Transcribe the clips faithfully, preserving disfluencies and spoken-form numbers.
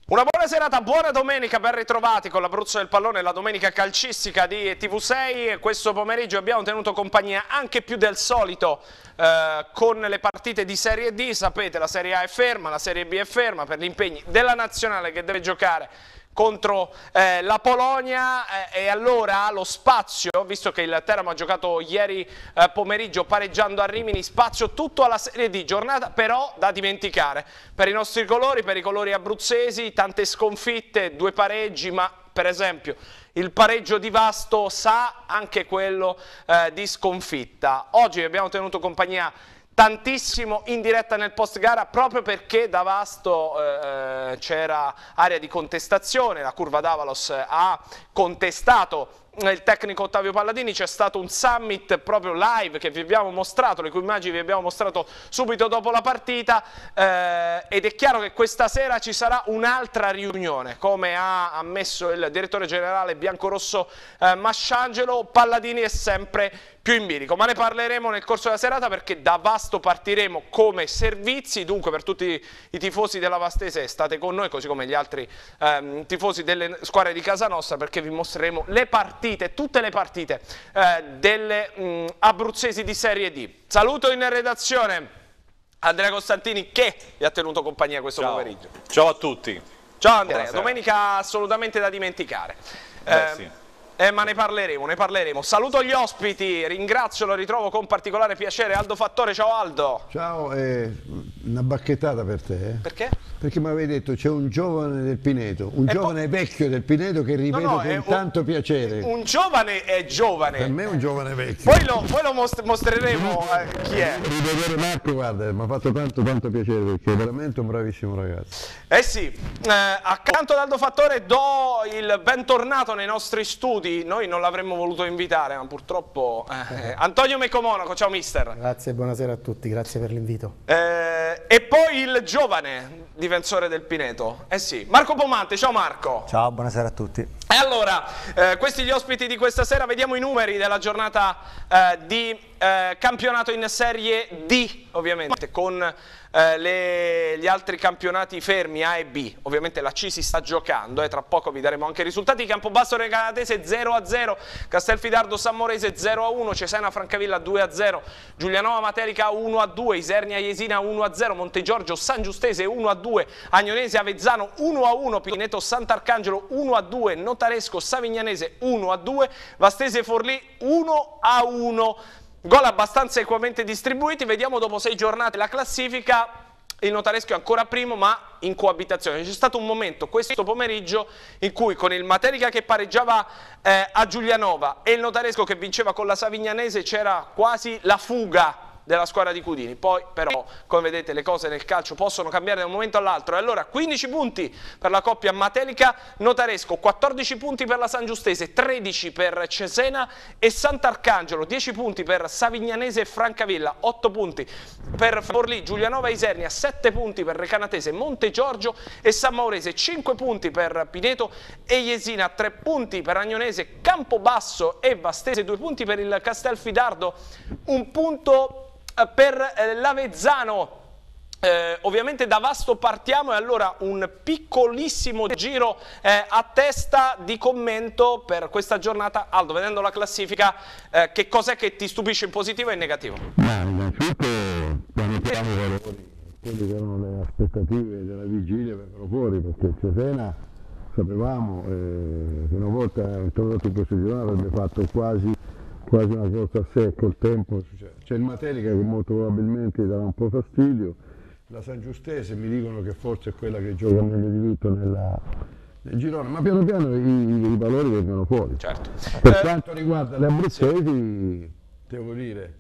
Una buona serata, buona domenica, ben ritrovati con l'Abruzzo del Pallone, la domenica calcistica di T V sei. Questo pomeriggio abbiamo tenuto compagnia anche più del solito eh, con le partite di Serie D. Sapete, la Serie A è ferma, la Serie B è ferma per gli impegni della Nazionale che deve giocare contro eh, la Polonia eh, e allora ha lo spazio, visto che il Teramo ha giocato ieri eh, pomeriggio pareggiando a Rimini, spazio tutto alla Serie D, giornata però da dimenticare per i nostri colori, per i colori abruzzesi, tante sconfitte, due pareggi, ma per esempio il pareggio di Vasto sa anche quello eh, di sconfitta. Oggi abbiamo tenuto compagnia tantissimo in diretta nel post gara proprio perché da Vasto eh, c'era area di contestazione, la curva d'Avalos ha contestato il tecnico Ottavio Palladini, c'è stato un summit proprio live che vi abbiamo mostrato, le cui immagini vi abbiamo mostrato subito dopo la partita eh, ed è chiaro che questa sera ci sarà un'altra riunione, come ha ammesso il direttore generale biancorosso eh, Masciangelo. Palladini è sempre più in bilico, ma ne parleremo nel corso della serata perché da Vasto partiremo come servizi, dunque per tutti i tifosi della Vastese state con noi, così come gli altri ehm, tifosi delle squadre di casa nostra, perché vi mostreremo le partite, tutte le partite eh, delle mh, abruzzesi di Serie D. Saluto in redazione Andrea Costantini che vi ha tenuto compagnia questo Ciao. pomeriggio. Ciao a tutti. Ciao Andrea, Buonasera. Domenica assolutamente da dimenticare. Beh, eh, sì. Eh, ma ne parleremo, ne parleremo. Saluto gli ospiti, ringrazio, lo ritrovo con particolare piacere Aldo Fattore. Ciao Aldo. Ciao, eh, una bacchettata per te. Eh? Perché? Perché mi avevi detto c'è un giovane del Pineto, un E giovane vecchio del Pineto che rivedo No, no, con è un- tanto piacere. Un giovane è giovane. Per me è un giovane vecchio. Poi lo, poi lo most- mostreremo eh, chi è. Rivedere Marco, guarda, mi ha fatto tanto tanto piacere perché è veramente un bravissimo ragazzo. Eh sì, eh, accanto ad Aldo Fattore do il bentornato nei nostri studi. Noi non l'avremmo voluto invitare, ma purtroppo eh, Antonio Mecomonaco, ciao mister. Grazie, buonasera a tutti, grazie per l'invito. Eh, e poi il giovane difensore del Pineto, eh sì, Marco Pomante, ciao Marco. Ciao, buonasera a tutti. E allora, eh, questi gli ospiti di questa sera, vediamo i numeri della giornata eh, di eh, campionato in Serie D, ovviamente, con eh, le, gli altri campionati fermi A e B. Ovviamente la C si sta giocando, eh, tra poco vi daremo anche i risultati. Campobasso Recanatese zero a zero, Castelfidardo Sammorese zero a uno, Cesena Francavilla due a zero, Giulianova Matelica uno a due, Isernia Jesina uno a zero, Montegiorgio San Giustese uno a due, Agnonese Avezzano uno a uno, Pineto Sant'Arcangelo uno a due, Notaresco Savignanese uno a due, Vastese Forlì uno a uno. Gol abbastanza equamente distribuiti. Vediamo dopo sei giornate la classifica. Il Notaresco è ancora primo ma in coabitazione. C'è stato un momento questo pomeriggio in cui con il Matelica che pareggiava eh, a Giulianova e il Notaresco che vinceva con la Savignanese c'era quasi la fuga della squadra di Cudini. Poi però, come vedete, le cose nel calcio possono cambiare da un momento all'altro. E allora quindici punti per la coppia Matelica-Notaresco, quattordici punti per la San Giustese, tredici per Cesena e Sant'Arcangelo, dieci punti per Savignanese e Francavilla, otto punti per Forlì, Giulianova e Isernia, sette punti per Recanatese, Montegiorgio e San Maurese, cinque punti per Pineto e Jesina, tre punti per Agnonese, Campobasso e Vastese, due punti per il Castelfidardo, un punto per eh, l'Avezzano. Eh, ovviamente da Vasto partiamo e allora un piccolissimo giro eh, a testa di commento per questa giornata. Aldo, vedendo la classifica, eh, che cos'è che ti stupisce in positivo e in negativo? Ma innanzitutto pianiamo i valori, quelle che erano le aspettative della vigilia vengono fuori, perché Cesena sapevamo eh, che una volta introdotto in questo girone avrebbe fatto quasi quasi una corsa a sé col tempo. C'è il Matelica che molto probabilmente darà un po' fastidio, la San Giustese mi dicono che forse è quella che gioca meglio di tutto nella, nel girone, ma piano piano i, i valori vengono fuori. Certo. Per Eh, quanto riguarda le abruzzesi, devo dire,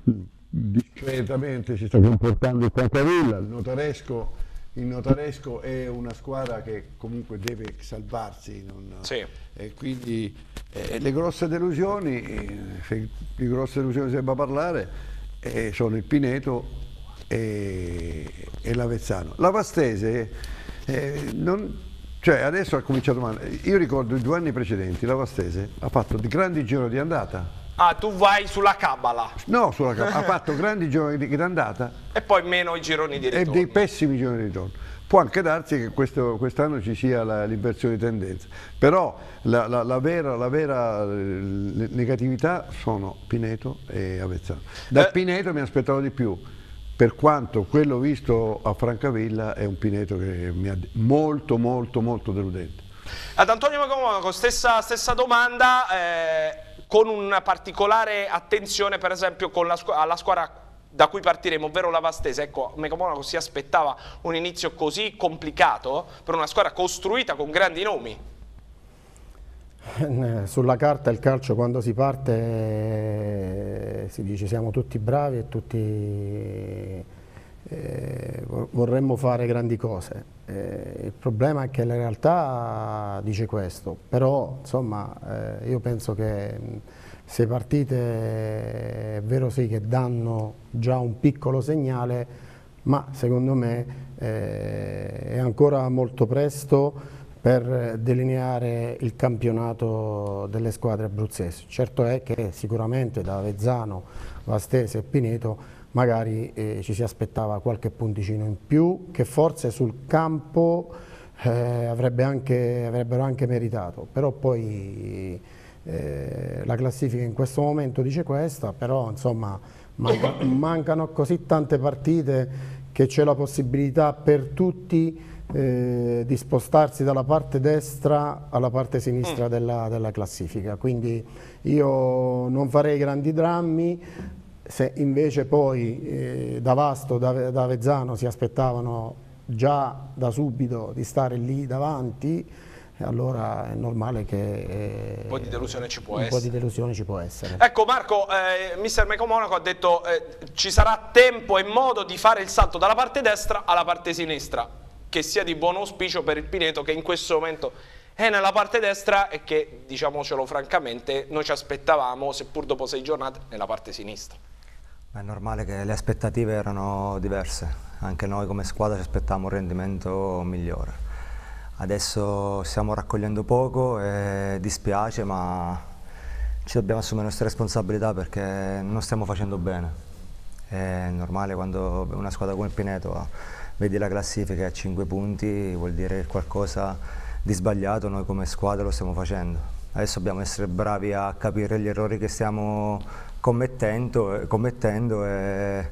discretamente si sta comportando il Francavilla, il Notaresco, il Notaresco è una squadra che comunque deve salvarsi, non, Sì. e quindi eh, le grosse delusioni, eh, se di grosse delusioni si debba parlare, eh, sono il Pineto e, e l'Avezzano. La Vastese, eh, non, cioè adesso ha cominciato male. Io ricordo i due anni precedenti, la Vastese ha fatto di grandi giro di andata. Ah, tu vai sulla cabala. No, sulla cabala, ha fatto grandi gironi di andata E poi meno i gironi di e ritorno. dei pessimi gironi di ritorno. può anche darsi che questo, quest'anno ci sia l'inversione di tendenza, però la, la, la vera, la vera negatività sono Pineto e Avezzano. Da eh. Pineto mi aspettavo di più, per quanto quello visto a Francavilla è un Pineto che mi ha molto molto molto deludente. Ad Antonio Mecomonaco stessa, stessa domanda, eh, con una particolare attenzione per esempio con la, alla squadra da cui partiremo, ovvero la Vastese. Ecco, Mecomonaco si aspettava un inizio così complicato per una squadra costruita con grandi nomi? Sulla carta il calcio quando si parte eh, si dice siamo tutti bravi e tutti eh, vorremmo fare grandi cose. Eh, il problema è che la realtà dice questo, però insomma eh, io penso che se partite è vero sì che danno già un piccolo segnale, ma secondo me eh, è ancora molto presto per delineare il campionato delle squadre abruzzesi. Certo è che sicuramente da Avezzano, Vastese e Pineto magari eh, ci si aspettava qualche punticino in più che forse sul campo eh, avrebbe anche, avrebbero anche meritato, però poi eh, la classifica in questo momento dice questa, però insomma manca, mancano così tante partite che c'è la possibilità per tutti Eh, di spostarsi dalla parte destra alla parte sinistra mm. della, della classifica, quindi io non farei grandi drammi. Se invece poi eh, da Vasto, da, da Avezzano si aspettavano già da subito di stare lì davanti, allora è normale che eh, un po' di delusione ci può un essere. po' di delusione ci può essere. Ecco Marco, eh, mister Mecomonaco ha detto eh, ci sarà tempo e modo di fare il salto dalla parte destra alla parte sinistra, che sia di buon auspicio per il Pineto che in questo momento è nella parte destra e che, diciamocelo francamente, noi ci aspettavamo, seppur dopo sei giornate, nella parte sinistra. È normale che le aspettative erano diverse, anche noi come squadra ci aspettavamo un rendimento migliore. Adesso stiamo raccogliendo poco e dispiace, ma ci dobbiamo assumere le nostre responsabilità perché non stiamo facendo bene. È normale quando una squadra come il Pineto vedi la classifica a cinque punti, vuol dire che qualcosa di sbagliato noi come squadra lo stiamo facendo. Adesso dobbiamo essere bravi a capire gli errori che stiamo commettendo, commettendo e,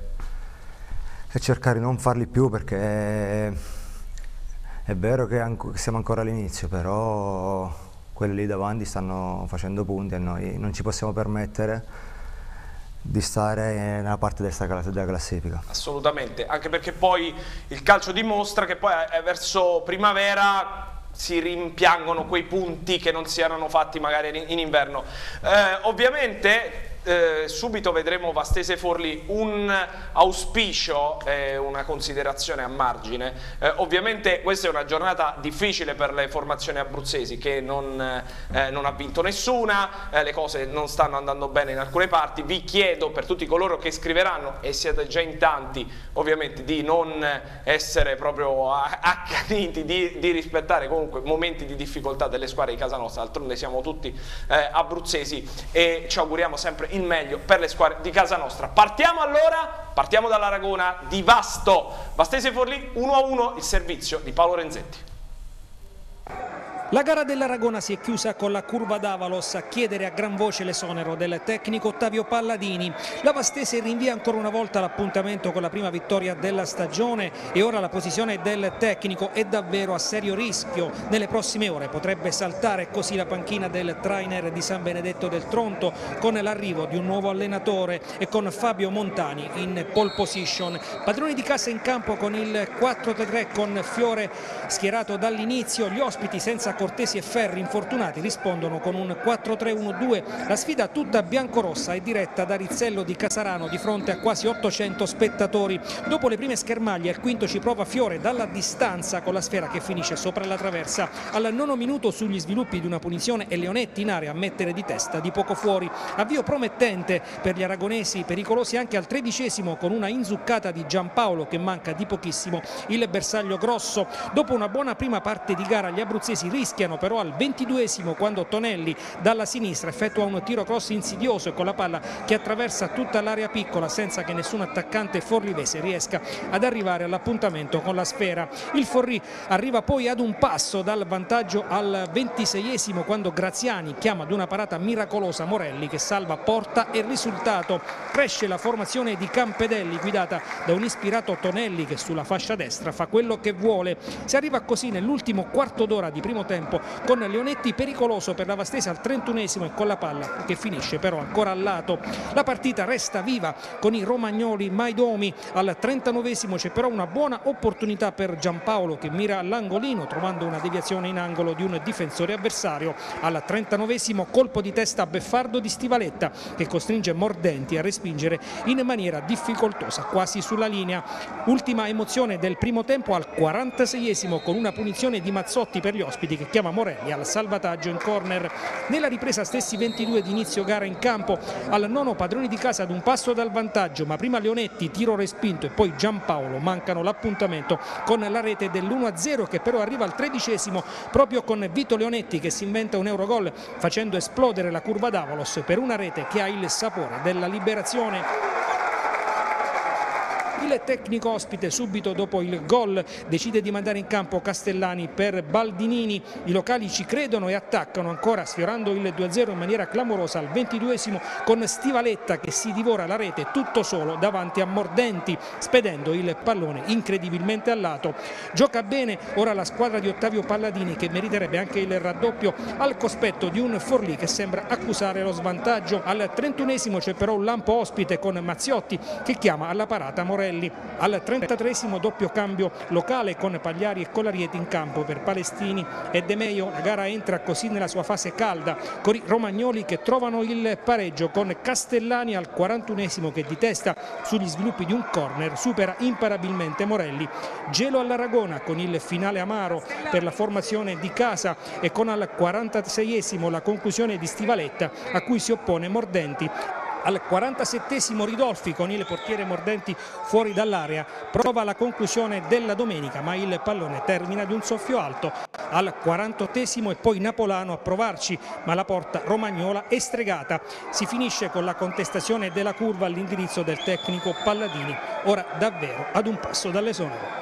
e cercare di non farli più, perché è, è vero che siamo ancora all'inizio, però quelli lì davanti stanno facendo punti e noi non ci possiamo permettere di stare nella parte destra della classifica. Assolutamente, anche perché poi il calcio dimostra che poi verso primavera si rimpiangono quei punti che non si erano fatti magari in inverno. Eh, ovviamente eh, subito vedremo Vastese Forlì. Un auspicio e una considerazione a margine. Eh, ovviamente questa è una giornata difficile per le formazioni abruzzesi, che non, eh, non ha vinto nessuna, eh, le cose non stanno andando bene in alcune parti. Vi chiedo per tutti coloro che scriveranno, e siete già in tanti ovviamente, di non essere proprio accaniti, di, di rispettare comunque momenti di difficoltà delle squadre di casa nostra. D'altronde siamo tutti eh, abruzzesi e ci auguriamo sempre il meglio per le squadre di casa nostra. Partiamo allora, partiamo dall'Aragona di Vasto. Vastese Forlì uno a uno, il servizio di Paolo Renzetti. La gara dell'Aragona si è chiusa con la curva d'Avalos a chiedere a gran voce l'esonero del tecnico Ottavio Palladini. La Vastese rinvia ancora una volta l'appuntamento con la prima vittoria della stagione e ora la posizione del tecnico è davvero a serio rischio. Nelle prossime ore potrebbe saltare così la panchina del trainer di San Benedetto del Tronto, con l'arrivo di un nuovo allenatore e con Fabio Montani in pole position. Padroni di casa in campo con il quattro tre tre, con Fiore schierato dall'inizio. Gli ospiti senza Cortesi e Ferri infortunati rispondono con un quattro tre uno due. La sfida tutta biancorossa è diretta da Rizzello di Casarano di fronte a quasi ottocento spettatori. Dopo le prime schermaglie al quinto ci prova Fiore dalla distanza con la sfera che finisce sopra la traversa. Al nono minuto, sugli sviluppi di una punizione, è Leonetti in area a mettere di testa di poco fuori. Avvio promettente per gli aragonesi, pericolosi anche al tredicesimo con una inzuccata di Giampaolo che manca di pochissimo il bersaglio grosso. Dopo una buona prima parte di gara gli abruzzesi rischiano fischiano però al ventiduesimo quando Tonelli dalla sinistra effettua un tiro cross insidioso e con la palla che attraversa tutta l'area piccola senza che nessun attaccante forlivese riesca ad arrivare all'appuntamento con la sfera. Il Forlì arriva poi ad un passo dal vantaggio al ventiseiesimo quando Graziani chiama ad una parata miracolosa Morelli che salva porta e risultato. Cresce la formazione di Campedelli guidata da un ispirato Tonelli che sulla fascia destra fa quello che vuole. Si arriva così nell'ultimo quarto d'ora di primo tempo con Leonetti pericoloso per la Vastese al trentunesimo e con la palla che finisce però ancora al lato. La partita resta viva con i romagnoli Maidomi. Al trentanovesimo c'è però una buona opportunità per Giampaolo che mira all'angolino trovando una deviazione in angolo di un difensore avversario. Al trentanovesimo colpo di testa beffardo di Stivaletta che costringe Mordenti a respingere in maniera difficoltosa quasi sulla linea. Ultima emozione del primo tempo al quarantaseiesimo con una punizione di Mazzotti per gli ospiti che chiama Morelli al salvataggio in corner. Nella ripresa stessi ventidue di inizio gara in campo. Al nono padroni di casa ad un passo dal vantaggio, ma prima Leonetti tiro respinto e poi Giampaolo mancano l'appuntamento con la rete dell'uno a zero che però arriva al tredicesimo proprio con Vito Leonetti che si inventa un Eurogol facendo esplodere la curva d'Avalos per una rete che ha il sapore della liberazione. Il tecnico ospite subito dopo il gol decide di mandare in campo Castellani per Baldinini. I locali ci credono e attaccano ancora sfiorando il due a zero in maniera clamorosa al ventiduesimo con Stivaletta che si divora la rete tutto solo davanti a Mordenti spedendo il pallone incredibilmente al lato. Gioca bene ora la squadra di Ottavio Palladini che meriterebbe anche il raddoppio al cospetto di un Forlì che sembra accusare lo svantaggio. Al trentunesimo c'è però un lampo ospite con Mazziotti che chiama alla parata Morelli. Al trentatreesimo doppio cambio locale con Pagliari e Colarieti in campo per Palestini e De Meio. La gara entra così nella sua fase calda con i romagnoli che trovano il pareggio con Castellani al quarantunesimo che di testa sugli sviluppi di un corner supera imparabilmente Morelli. Gelo all'Aragona con il finale amaro per la formazione di casa e con al quarantaseiesimo la conclusione di Stivaletta a cui si oppone Mordenti. Al quarantasettesimo Ridolfi con il portiere Mordenti fuori dall'area prova la conclusione della domenica ma il pallone termina di un soffio alto. Al quarantottesimo e poi Napolano a provarci ma la porta romagnola è stregata. Si finisce con la contestazione della curva all'indirizzo del tecnico Palladini, ora davvero ad un passo dall'esonero.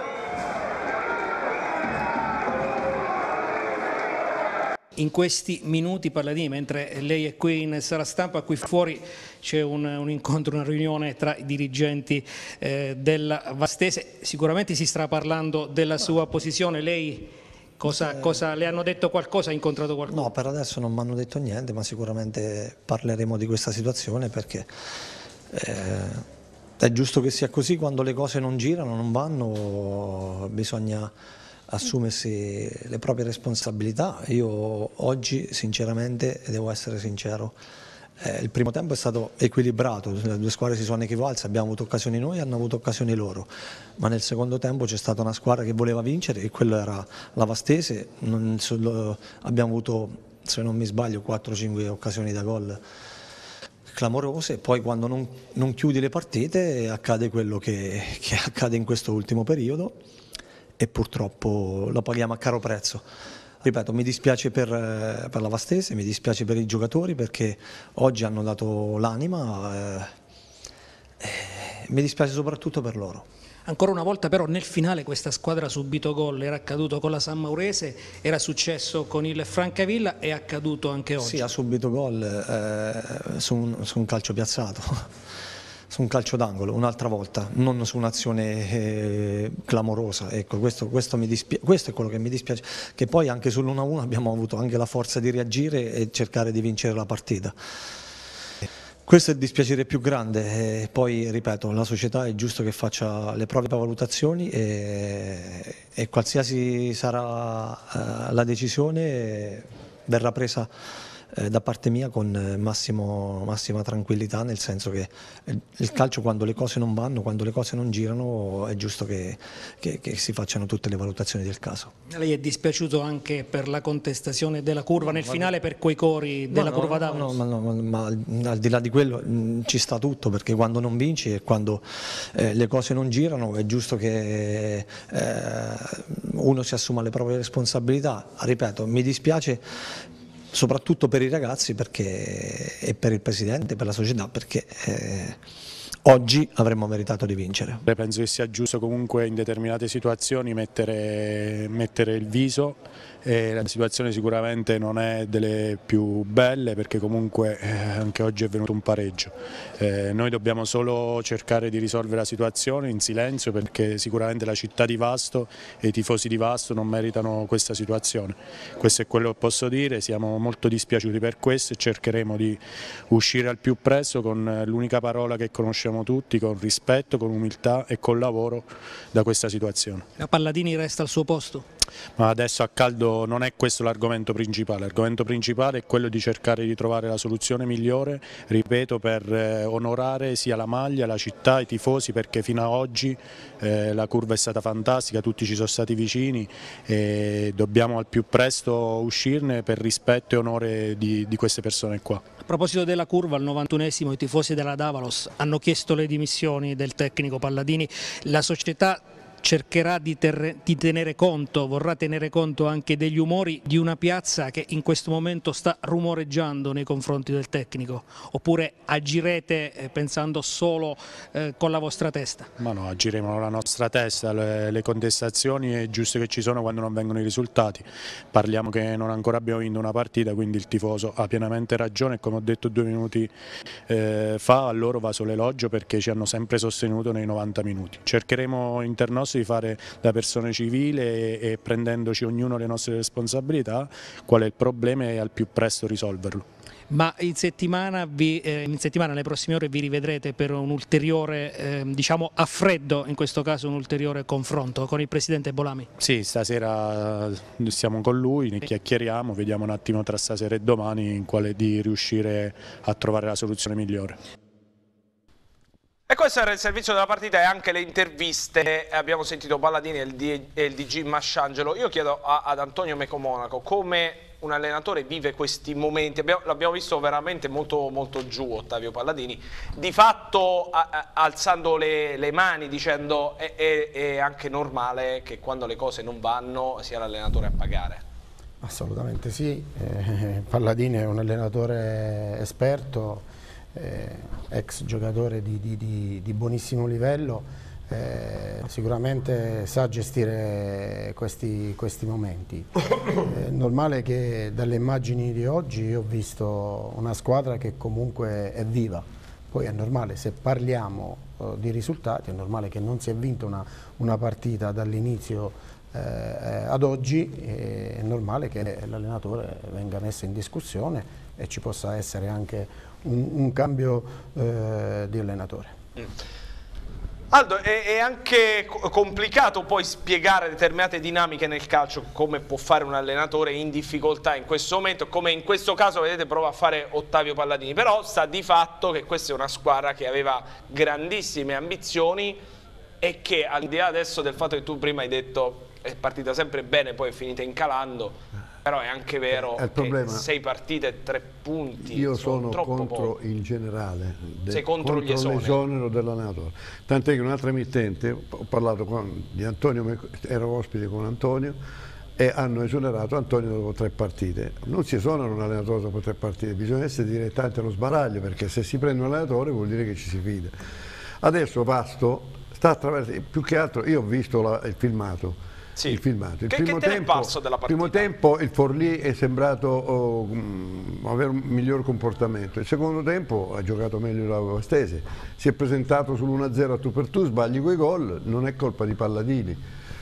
In questi minuti Palladini, mentre lei è qui in sala stampa, qui fuori c'è un, un incontro, una riunione tra i dirigenti eh, della Vastese, sicuramente si sta parlando della sua posizione, lei cosa, cosa le hanno detto qualcosa, ha incontrato qualcuno? No, per adesso non mi hanno detto niente, ma sicuramente parleremo di questa situazione perché eh, è giusto che sia così, quando le cose non girano, non vanno, bisogna assumersi le proprie responsabilità. Io oggi sinceramente, devo essere sincero, eh, il primo tempo è stato equilibrato, le due squadre si sono equivalse, abbiamo avuto occasioni noi, hanno avuto occasioni loro, ma nel secondo tempo c'è stata una squadra che voleva vincere e quello era la Vastese. Non, solo, abbiamo avuto, se non mi sbaglio, quattro cinque occasioni da gol clamorose, poi quando non, non chiudi le partite accade quello che, che accade in questo ultimo periodo e purtroppo lo paghiamo a caro prezzo. Ripeto, mi dispiace per, per la Vastese, mi dispiace per i giocatori perché oggi hanno dato l'anima, eh, eh, mi dispiace soprattutto per loro. Ancora una volta però nel finale questa squadra ha subito gol, era accaduto con la San Maurese, era successo con il Francavilla, è accaduto anche oggi. Sì, ha subito gol eh, su, un, su un calcio piazzato. Su un calcio d'angolo, un'altra volta, non su un'azione eh, clamorosa. Ecco, questo, questo, mi questo è quello che mi dispiace, che poi anche sull'uno a uno abbiamo avuto anche la forza di reagire e cercare di vincere la partita. Questo è il dispiacere più grande, e poi ripeto, la società è giusto che faccia le proprie valutazioni e, e qualsiasi sarà eh, la decisione verrà presa eh, da parte mia con massimo, massima tranquillità, nel senso che il calcio, quando le cose non vanno, quando le cose non girano, è giusto che, che, che si facciano tutte le valutazioni del caso. Lei è dispiaciuto anche per la contestazione della curva nel finale, per quei cori della no, curva no, Davalos? No, no, no, ma al di là di quello mh, ci sta tutto, perché quando non vinci e quando eh, le cose non girano è giusto che eh, uno si assuma le proprie responsabilità. Ripeto, mi dispiace soprattutto per i ragazzi perché, e per il presidente, per la società, perché eh, oggi avremmo meritato di vincere. Penso che sia giusto comunque in determinate situazioni mettere, mettere il viso, e la situazione sicuramente non è delle più belle, perché comunque eh, anche oggi è venuto un pareggio. Eh, noi dobbiamo solo cercare di risolvere la situazione in silenzio, perché sicuramente la città di Vasto e i tifosi di Vasto non meritano questa situazione. Questo è quello che posso dire, siamo molto dispiaciuti per questo e cercheremo di uscire al più presto con l'unica parola che conosciamo tutti, con rispetto, con umiltà e con lavoro, da questa situazione. La Palladini resta al suo posto? Ma adesso a caldo non è questo l'argomento principale, l'argomento principale è quello di cercare di trovare la soluzione migliore, ripeto, per eh, onorare sia la maglia, la città, i tifosi, perché fino ad oggi eh, la curva è stata fantastica, tutti ci sono stati vicini e dobbiamo al più presto uscirne per rispetto e onore di, di queste persone qua. A proposito della curva, al novantunesimo i tifosi della Davalos hanno chiesto le dimissioni del tecnico Palladini. La società cercherà di, di tenere conto, vorrà tenere conto anche degli umori di una piazza che in questo momento sta rumoreggiando nei confronti del tecnico, oppure agirete eh, pensando solo eh, con la vostra testa? Ma no, agiremo con la nostra testa, le, le contestazioni è giusto che ci sono quando non vengono i risultati, parliamo che non ancora abbiamo vinto una partita, quindi il tifoso ha pienamente ragione e come ho detto due minuti eh, fa, a loro va solo elogio perché ci hanno sempre sostenuto nei novanta minuti. Cercheremo internos di fare da persone civili e, e prendendoci ognuno le nostre responsabilità qual è il problema e al più presto risolverlo. Ma in settimana, vi, eh, in settimana, alle prossime ore vi rivedrete per un ulteriore, eh, diciamo a freddo, in questo caso un ulteriore confronto con il presidente Bolami? Sì, stasera stiamo con lui, ne chiacchieriamo, vediamo un attimo tra stasera e domani in quale di riuscire a trovare la soluzione migliore. E questo era il servizio della partita e anche le interviste. Abbiamo sentito Palladini e il, e il D G Masciangelo. Io chiedo a, ad Antonio Meco-Monaco come un allenatore vive questi momenti. L'abbiamo visto veramente molto, molto giù Ottavio Palladini, di fatto a, a, alzando le, le mani dicendo è, è, è anche normale che quando le cose non vanno sia l'allenatore a pagare. Assolutamente sì, eh, Palladini è un allenatore esperto, Eh, ex giocatore di, di, di, di buonissimo livello, eh, sicuramente sa gestire questi, questi momenti. È normale che dalle immagini di oggi io ho visto una squadra che comunque è viva, poi è normale, se parliamo eh, di risultati, è normale che non si è vinta una, una partita dall'inizio eh, ad oggi, è normale che l'allenatore venga messo in discussione e ci possa essere anche un, un cambio eh, di allenatore. Mm. Aldo, è, è anche complicato poi spiegare determinate dinamiche nel calcio, come può fare un allenatore in difficoltà in questo momento, come in questo caso vedete prova a fare Ottavio Palladini, però sta di fatto che questa è una squadra che aveva grandissime ambizioni e che al di là adesso del fatto che tu prima hai detto è partita sempre bene, poi è finita incalando, però è anche vero è che sei partite e tre punti io sono, sono troppo contro poco. in generale de, sei contro, contro l'esonero dell'allenatore, tant'è che un'altra emittente, ho parlato con, di Antonio, ero ospite con Antonio e hanno esonerato Antonio dopo tre partite. Non si esonera un allenatore dopo tre partite, bisogna essere direttamente allo sbaraglio, perché se si prende un allenatore vuol dire che ci si fida. Adesso Vasto sta attraverso, più che altro io ho visto la, il filmato. Sì. Il filmato. Il che, primo che te tempo, ne è parso della partita? primo tempo il Forlì è sembrato oh, um, avere un miglior comportamento, il secondo tempo ha giocato meglio la Vastese, si è presentato sull'uno a zero a tu per tu, sbagli quei gol, non è colpa di Palladini.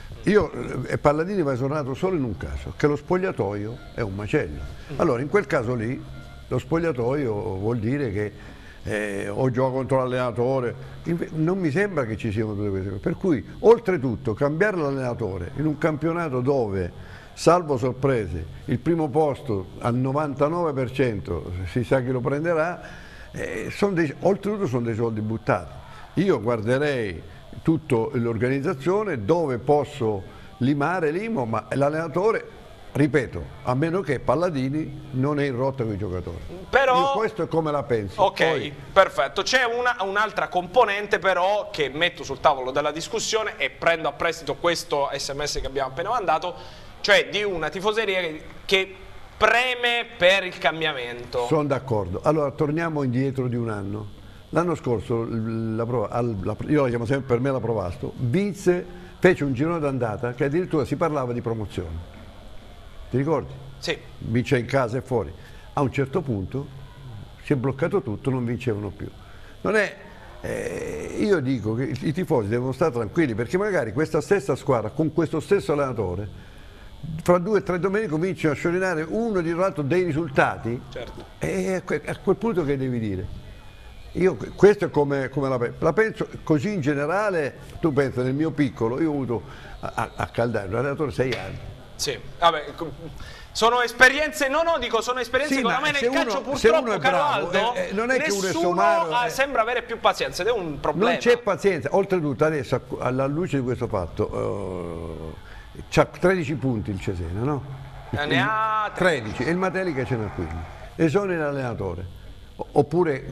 Io, eh, Palladini va esonato solo in un caso, che lo spogliatoio è un macello. Allora in quel caso lì lo spogliatoio vuol dire che Eh, o gioco contro l'allenatore, non mi sembra che ci siano tutte queste cose, per cui oltretutto cambiare l'allenatore in un campionato dove salvo sorprese, il primo posto al novantanove per cento si sa chi lo prenderà, eh, son dei, oltretutto sono dei soldi buttati. Io guarderei tutta l'organizzazione dove posso limare, limo, ma l'allenatore, ripeto, a meno che Palladini non è in rotta con i giocatori. Però, io questo è come la penso. Ok, Poi, perfetto. C'è un'altra componente però che metto sul tavolo della discussione e prendo a prestito questo sms che abbiamo appena mandato, cioè di una tifoseria che, che preme per il cambiamento. Sono d'accordo. Allora torniamo indietro di un anno. L'anno scorso, la prova, la, io la chiamo sempre per me la Provasto, vinse, fece un girone d'andata che addirittura si parlava di promozione. Ti ricordi? Sì. Vince in casa e fuori. A un certo punto si è bloccato tutto, non vincevano più. Non è, eh, io dico che i tifosi devono stare tranquilli perché magari questa stessa squadra con questo stesso allenatore fra due o tre domeniche cominciano a sciorinare uno di l'altro dei risultati. Certo. E a quel, a quel punto che devi dire? Io questo è come, come la, la penso così in generale. Tu pensa nel mio piccolo, io ho avuto a, a, a Caldari un allenatore sei anni. Sì, vabbè, sono esperienze, no no, dico sono esperienze, sì, secondo me nel uno, calcio purtroppo, caro bravo, Aldo, eh, eh, non è che uno è nessuno somaro, ha, eh. sembra avere più pazienza ed è un problema. Non c'è pazienza, oltretutto adesso alla luce di questo fatto uh, c'ha tredici punti il Cesena, no? Eh, ne ha tredici e il Matelica ce n'ha quindici, esonera l'allenatore. Oppure,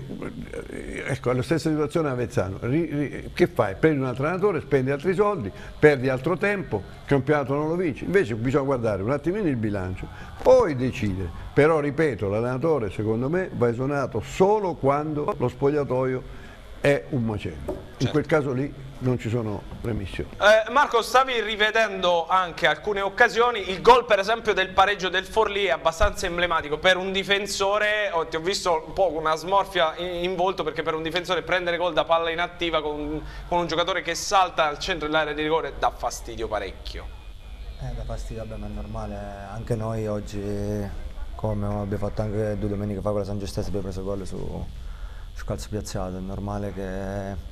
ecco, la stessa situazione a Avezzano, ri, ri, che fai? Prendi un altro allenatore, spendi altri soldi, perdi altro tempo, il campionato non lo vinci, invece bisogna guardare un attimino il bilancio, poi decidere, però ripeto, l'allenatore secondo me va esonerato solo quando lo spogliatoio è un macello, in certo. quel caso lì non ci sono remissioni. Eh, Marco, stavi rivedendo anche alcune occasioni, il gol per esempio del pareggio del Forlì è abbastanza emblematico per un difensore, oh, ti ho visto un po' una smorfia in, in volto perché per un difensore prendere gol da palla inattiva con, con un giocatore che salta al centro dell'area di rigore dà fastidio parecchio. Eh, dà fastidio, vabbè, ma è normale, anche noi oggi, come abbiamo fatto anche due domeniche fa con la San Giuseppe, abbiamo preso gol su, su calcio piazzato, è normale che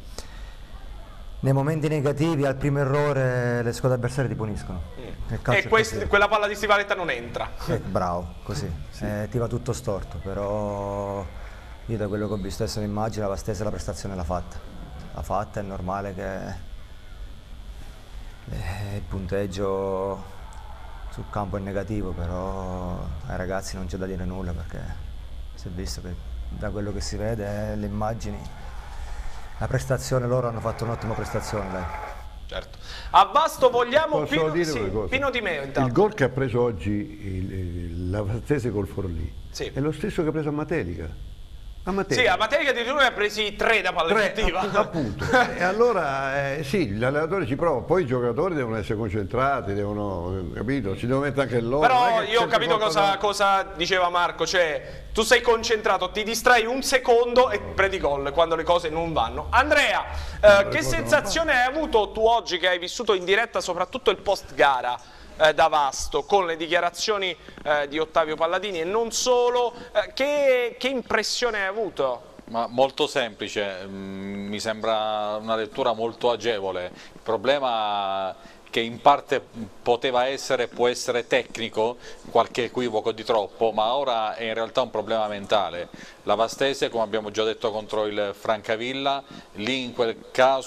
nei momenti negativi, al primo errore, le squadre avversarie ti puniscono. Mm. E, e quest, quella palla di stivaletta non entra. Eh, bravo, così. Sì. Eh, ti va tutto storto, però io da quello che ho visto adesso l'immagine, la Vastese la prestazione l'ha fatta. L'ha fatta, è normale che eh, il punteggio sul campo è negativo, però ai ragazzi non c'è da dire nulla perché si è visto che da quello che si vede, eh, le immagini, la prestazione, loro hanno fatto un'ottima prestazione, dai. Certo. A Vasto vogliamo Posso Pino, dire sì, una cosa? Pino Di Meo intanto. Il gol che ha preso oggi il, il, la Vastese col Forlì, sì, è lo stesso che ha preso a Matelica. A Matelica. Sì, a Matelica addirittura ne ha presi tre da palla effettiva. Appunto. E allora eh, sì, l'allenatore ci prova, poi i giocatori devono essere concentrati, devono, capito? Ci devono mettere anche loro. Però io ho capito cosa, da... cosa diceva Marco, cioè tu sei concentrato, ti distrai un secondo e prendi gol quando le cose non vanno. Andrea, eh, che sensazione hai avuto tu oggi che hai vissuto in diretta soprattutto il post gara eh, da Vasto con le dichiarazioni eh, di Ottavio Palladini e non solo, eh, che, che impressione hai avuto? Ma molto semplice, mi sembra una lettura molto agevole. Il problema che in parte poteva essere e può essere tecnico, qualche equivoco di troppo, ma ora è in realtà un problema mentale. La Vastese, come abbiamo già detto contro il Francavilla, lì in quel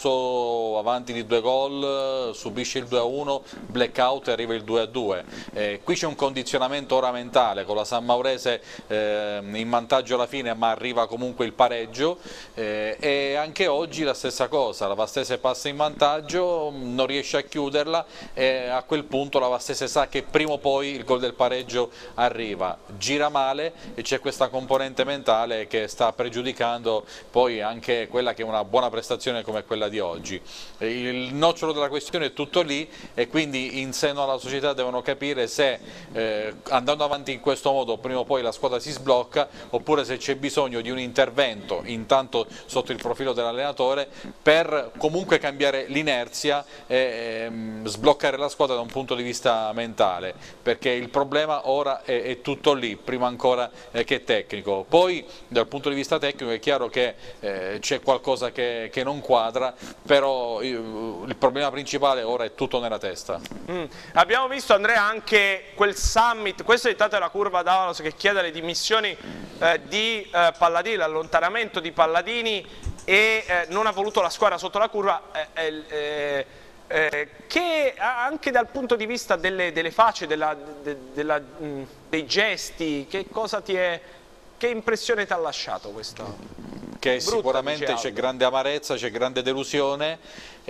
caso avanti di due gol, subisce il due a uno, blackout e arriva il due a due. Eh, qui c'è un condizionamento ora mentale, con la San Maurese eh, in vantaggio alla fine, ma arriva comunque il pareggio, eh, e anche oggi la stessa cosa, la Vastese passa in vantaggio, non riesce a chiuderla e a quel punto la Vastese sa che prima o poi il gol del pareggio arriva, gira male e c'è questa componente mentale che sta pregiudicando poi anche quella che è una buona prestazione come quella di oggi. Il nocciolo della questione è tutto lì e quindi in seno alla società devono capire se eh, andando avanti in questo modo prima o poi la squadra si sblocca oppure se c'è bisogno di un intervento intanto sotto il profilo dell'allenatore per comunque cambiare l'inerzia e ehm, sbloccare la squadra da un punto di vista mentale, perché il problema ora è, è tutto lì, prima ancora eh, che tecnico. Poi dal punto di vista tecnico è chiaro che eh, c'è qualcosa che, che non quadra, però io, il problema principale ora è tutto nella testa. Mm. Abbiamo visto, Andrea, anche quel summit, questo è stata la curva d'Avalos che chiede le dimissioni eh, di eh, Palladini, l'allontanamento di Palladini, e eh, non ha voluto la squadra sotto la curva, eh, eh, eh, che anche dal punto di vista delle, delle facce, della, de, della, mh, dei gesti, che cosa ti è, che impressione ti ha lasciato questo? Che Brutta, sicuramente c'è grande amarezza, c'è grande delusione.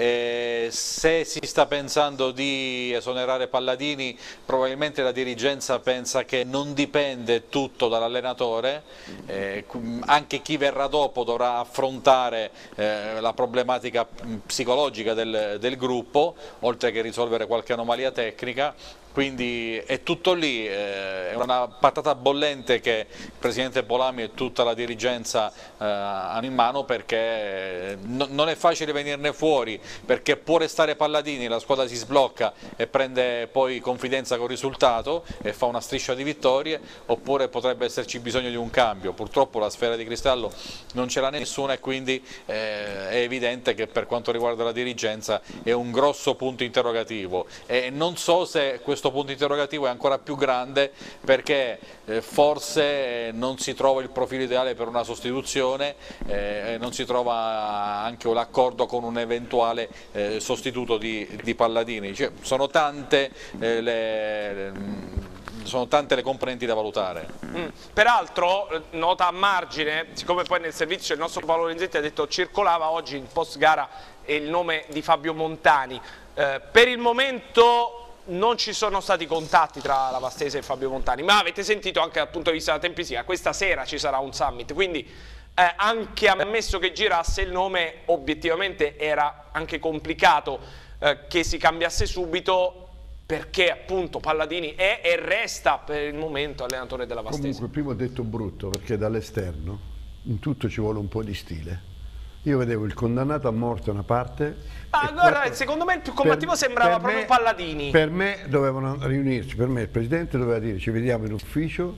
Eh, se si sta pensando di esonerare Palladini, probabilmente la dirigenza pensa che non dipende tutto dall'allenatore, eh, anche chi verrà dopo dovrà affrontare eh, la problematica psicologica del, del gruppo, oltre che risolvere qualche anomalia tecnica. Quindi è tutto lì, eh, è una patata bollente che il presidente Bolami e tutta la dirigenza eh, hanno in mano, perché no, non è facile venirne fuori, perché può restare Palladini, la squadra si sblocca e prende poi confidenza col risultato e fa una striscia di vittorie, oppure potrebbe esserci bisogno di un cambio. Purtroppo la sfera di cristallo non ce l'ha nessuna, e quindi eh, è evidente che per quanto riguarda la dirigenza è un grosso punto interrogativo, e non so se questo punto interrogativo è ancora più grande perché eh, forse non si trova il profilo ideale per una sostituzione, eh, non si trova anche l'accordo con un eventuale eh, sostituto di, di Palladini. Cioè, sono tante eh, le, le sono tante le componenti da valutare. Mm. Peraltro, nota a margine, siccome poi nel servizio il nostro Paolo Renzetti ha detto circolava oggi in post gara il nome di Fabio Montani, eh, per il momento non ci sono stati contatti tra la Vastese e Fabio Montani, ma avete sentito anche dal punto di vista della tempistica, questa sera ci sarà un summit, quindi eh, anche ammesso che girasse il nome, obiettivamente era anche complicato eh, che si cambiasse subito, perché appunto Palladini è e resta per il momento allenatore della Vastese. Comunque prima ho detto brutto, perché dall'esterno in tutto ci vuole un po' di stile. Io vedevo il condannato a morte da una parte. Ma guarda, quattro... secondo me il più combattivo per, sembrava per proprio me, Palladini. Per me dovevano riunirsi, per me il presidente doveva dire ci vediamo in ufficio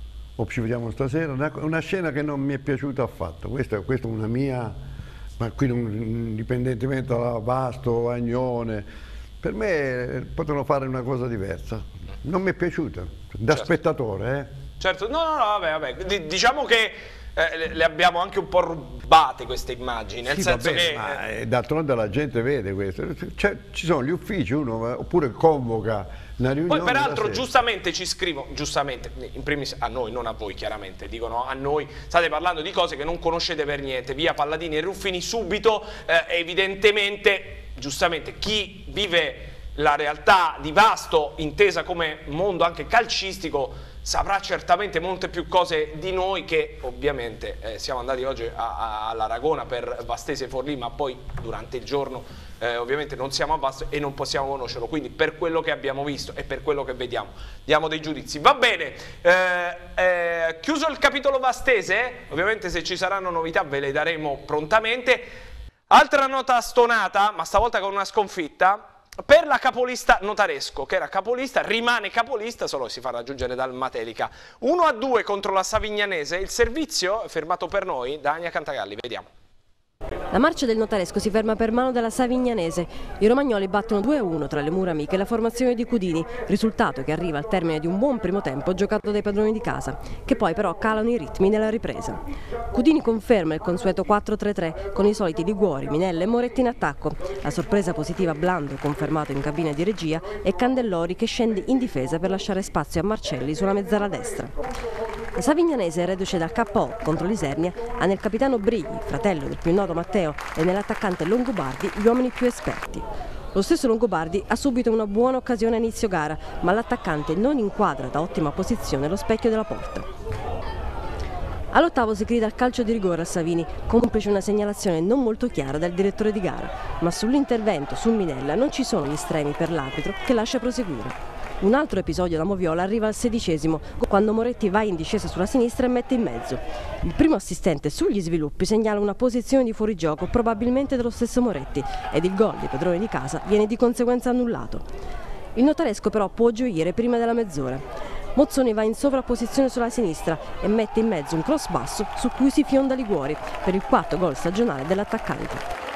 o ci vediamo stasera, una, una scena che non mi è piaciuta affatto. Questa, questa è una mia, ma qui non, indipendentemente dalla Vasto, Agnone, per me potevano fare una cosa diversa. Non mi è piaciuta, da certo. spettatore. Eh. Certo, no, no, no, vabbè, vabbè. Diciamo che Eh, le abbiamo anche un po' rubate queste immagini, nel sì, senso bene, che ma eh, d'altronde la gente vede questo, ci sono gli uffici, uno oppure convoca una riunione. Poi peraltro giustamente ci scrivono, giustamente, in primis a noi, non a voi chiaramente, dicono a noi, state parlando di cose che non conoscete per niente, via Palladini e Ruffini subito, eh, evidentemente, giustamente, chi vive la realtà di Vasto, intesa come mondo anche calcistico, saprà certamente molte più cose di noi, che ovviamente eh, siamo andati oggi all'Aragona per Vastese Forlì, ma poi durante il giorno eh, ovviamente non siamo a Vasto e non possiamo conoscerlo, quindi per quello che abbiamo visto e per quello che vediamo diamo dei giudizi. Va bene, eh, eh, chiuso il capitolo Vastese, ovviamente se ci saranno novità ve le daremo prontamente. Altra nota stonata, ma stavolta con una sconfitta per la capolista Notaresco, che era capolista, rimane capolista, solo si fa raggiungere dal Matelica. uno a due contro la Savignanese, il servizio fermato per noi da Ania Cantagalli, vediamo. La marcia del Notaresco si ferma per mano della Savignanese. I romagnoli battono due a uno tra le mura amiche e la formazione di Cudini, risultato che arriva al termine di un buon primo tempo giocato dai padroni di casa, che poi però calano i ritmi nella ripresa. Cudini conferma il consueto quattro tre tre con i soliti Liguori, Minella e Moretti in attacco. La sorpresa positiva Blando, confermato in cabina di regia, e Candellori che scende in difesa per lasciare spazio a Marcelli sulla mezzala destra. La Savignanese, reduce dal K O contro l'Isernia, ha nel capitano Brigli, fratello del più noto Matteo, e nell'attaccante Longobardi gli uomini più esperti. Lo stesso Longobardi ha subito una buona occasione a inizio gara, ma l'attaccante non inquadra da ottima posizione lo specchio della porta. All'ottavo si grida al calcio di rigore a Savini, complice una segnalazione non molto chiara dal direttore di gara, ma sull'intervento su Minella non ci sono gli estremi per l'arbitro, che lascia proseguire. Un altro episodio da Moviola arriva al sedicesimo, quando Moretti va in discesa sulla sinistra e mette in mezzo. Il primo assistente sugli sviluppi segnala una posizione di fuorigioco, probabilmente dello stesso Moretti, ed il gol dei padroni di casa viene di conseguenza annullato. Il Notaresco però può gioire prima della mezz'ora. Mozzoni va in sovrapposizione sulla sinistra e mette in mezzo un cross basso su cui si fionda Liguori per il quarto gol stagionale dell'attaccante.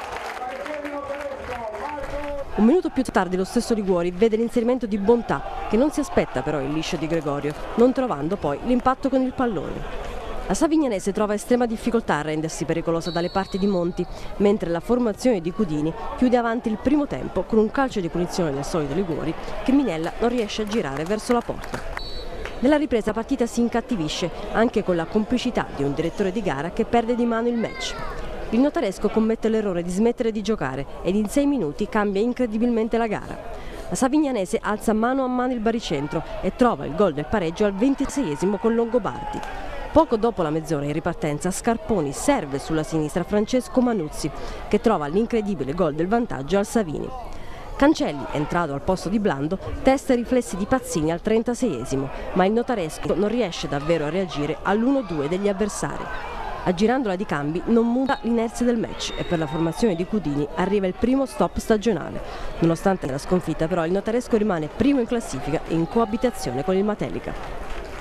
Un minuto più tardi lo stesso Liguori vede l'inserimento di Bontà, che non si aspetta però il liscio di Gregorio, non trovando poi l'impatto con il pallone. La Savignanese trova estrema difficoltà a rendersi pericolosa dalle parti di Monti, mentre la formazione di Cudini chiude avanti il primo tempo con un calcio di punizione del solito Liguori che Minella non riesce a girare verso la porta. Nella ripresa la partita si incattivisce, anche con la complicità di un direttore di gara che perde di mano il match. Il Notaresco commette l'errore di smettere di giocare ed in sei minuti cambia incredibilmente la gara. La Savignanese alza mano a mano il baricentro e trova il gol del pareggio al ventiseiesimo con Longobardi. Poco dopo la mezz'ora in ripartenza Scarponi serve sulla sinistra Francesco Manuzzi, che trova l'incredibile gol del vantaggio al Savini. Cancelli, entrato al posto di Blando, testa i riflessi di Pazzini al trentaseiesimo, ma il Notaresco non riesce davvero a reagire all'uno due degli avversari. Aggirandola di cambi non muta l'inerzia del match e per la formazione di Cudini arriva il primo stop stagionale. Nonostante la sconfitta però il Notaresco rimane primo in classifica in coabitazione con il Matelica.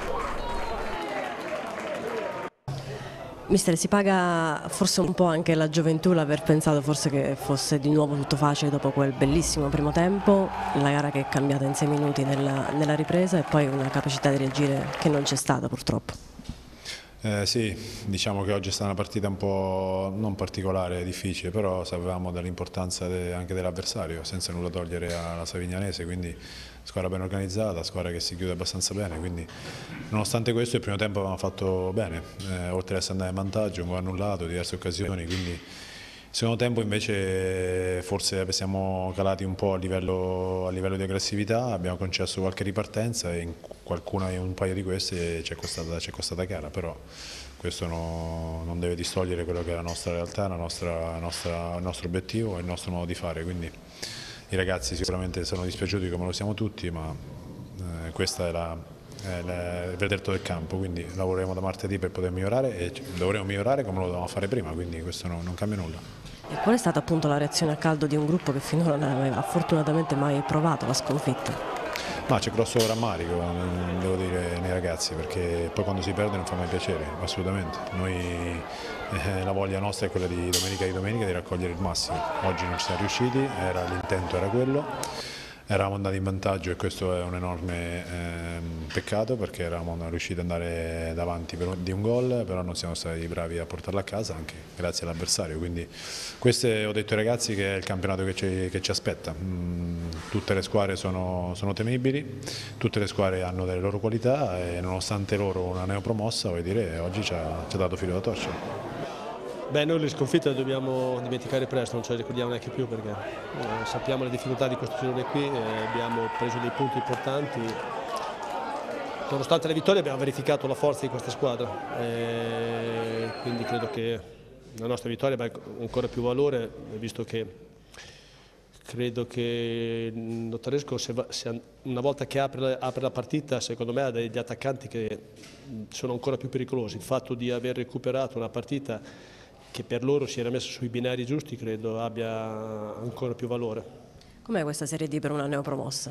Mister, si paga forse un po' anche la gioventù l'aver pensato forse che fosse di nuovo tutto facile dopo quel bellissimo primo tempo, la gara che è cambiata in sei minuti nella, nella ripresa e poi una capacità di reagire che non c'è stata purtroppo. Eh, sì, diciamo che oggi è stata una partita un po' non particolare, difficile, però sapevamo dell'importanza de, anche dell'avversario, senza nulla togliere alla Savignanese, quindi squadra ben organizzata, squadra che si chiude abbastanza bene, quindi nonostante questo il primo tempo avevamo fatto bene, eh, oltre ad essere andati in vantaggio, un gol annullato, diverse occasioni, quindi il secondo tempo invece forse siamo calati un po' a livello, a livello di aggressività, abbiamo concesso qualche ripartenza e in qualcuna, in un paio di queste ci è costata, ci è costata cara, però questo no, non deve distogliere quello che è la nostra realtà, la nostra, la nostra, il nostro obiettivo e il nostro modo di fare, quindi i ragazzi sicuramente sono dispiaciuti come lo siamo tutti, ma eh, questa è la... il verdetto del campo, quindi lavoreremo da martedì per poter migliorare e dovremo migliorare come lo dovevamo fare prima, quindi questo no, non cambia nulla. E qual è stata appunto la reazione a caldo di un gruppo che finora non aveva fortunatamente mai provato la sconfitta? Ma c'è grosso rammarico, devo dire, nei ragazzi, perché poi quando si perde non fa mai piacere, assolutamente. Noi, eh, la voglia nostra è quella di domenica di domenica di raccogliere il massimo. Oggi non ci siamo riusciti, l'intento era quello. Eravamo andati in vantaggio e questo è un enorme eh, peccato perché eravamo riusciti ad andare davanti per, di un gol, però non siamo stati bravi a portarlo a casa anche grazie all'avversario, quindi questo ho detto ai ragazzi che è il campionato che ci, che ci aspetta. Mm, tutte le squadre sono, sono temibili, tutte le squadre hanno delle loro qualità e nonostante loro una neopromossa, vuol dire, oggi ci ha, ci ha dato filo da torcere. Beh, noi le sconfitte le dobbiamo dimenticare presto, non ce le ricordiamo neanche più perché eh, sappiamo le difficoltà di questo girone qui, eh, abbiamo preso dei punti importanti. Nonostante le vittorie abbiamo verificato la forza di questa squadra, eh, quindi credo che la nostra vittoria abbia ancora più valore, visto che credo che il Notaresco se va, se una volta che apre, apre la partita, secondo me ha degli attaccanti che sono ancora più pericolosi. Il fatto di aver recuperato una partita che per loro si era messa sui binari giusti credo abbia ancora più valore. Com'è questa Serie D per una neopromossa?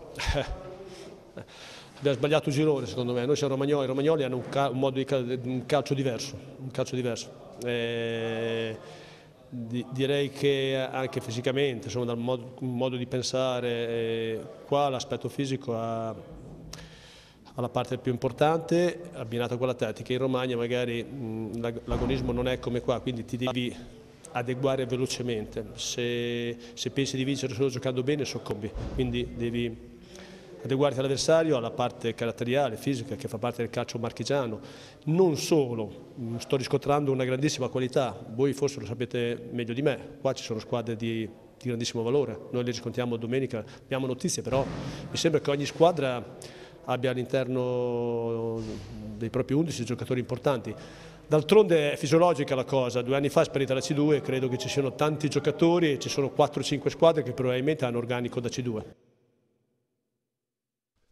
Abbiamo sbagliato un girone secondo me, noi siamo Romagnoli, i Romagnoli hanno un, cal un modo di cal un calcio diverso, un calcio diverso. E di direi che anche fisicamente, insomma, dal modo, modo di pensare, eh, qua l'aspetto fisico ha alla parte più importante, abbinata con la tattica. In Romagna magari l'agonismo non è come qua, quindi ti devi adeguare velocemente. Se, se pensi di vincere solo giocando bene, soccombi. Quindi devi adeguarti all'avversario, alla parte caratteriale, fisica, che fa parte del calcio marchigiano. Non solo, sto riscontrando una grandissima qualità, voi forse lo sapete meglio di me, qua ci sono squadre di, di grandissimo valore, noi le riscontriamo domenica, abbiamo notizie, però mi sembra che ogni squadra abbia all'interno dei propri undici giocatori importanti. D'altronde è fisiologica la cosa, due anni fa è sparita la C due e credo che ci siano tanti giocatori e ci sono quattro cinque squadre che probabilmente hanno organico da C due.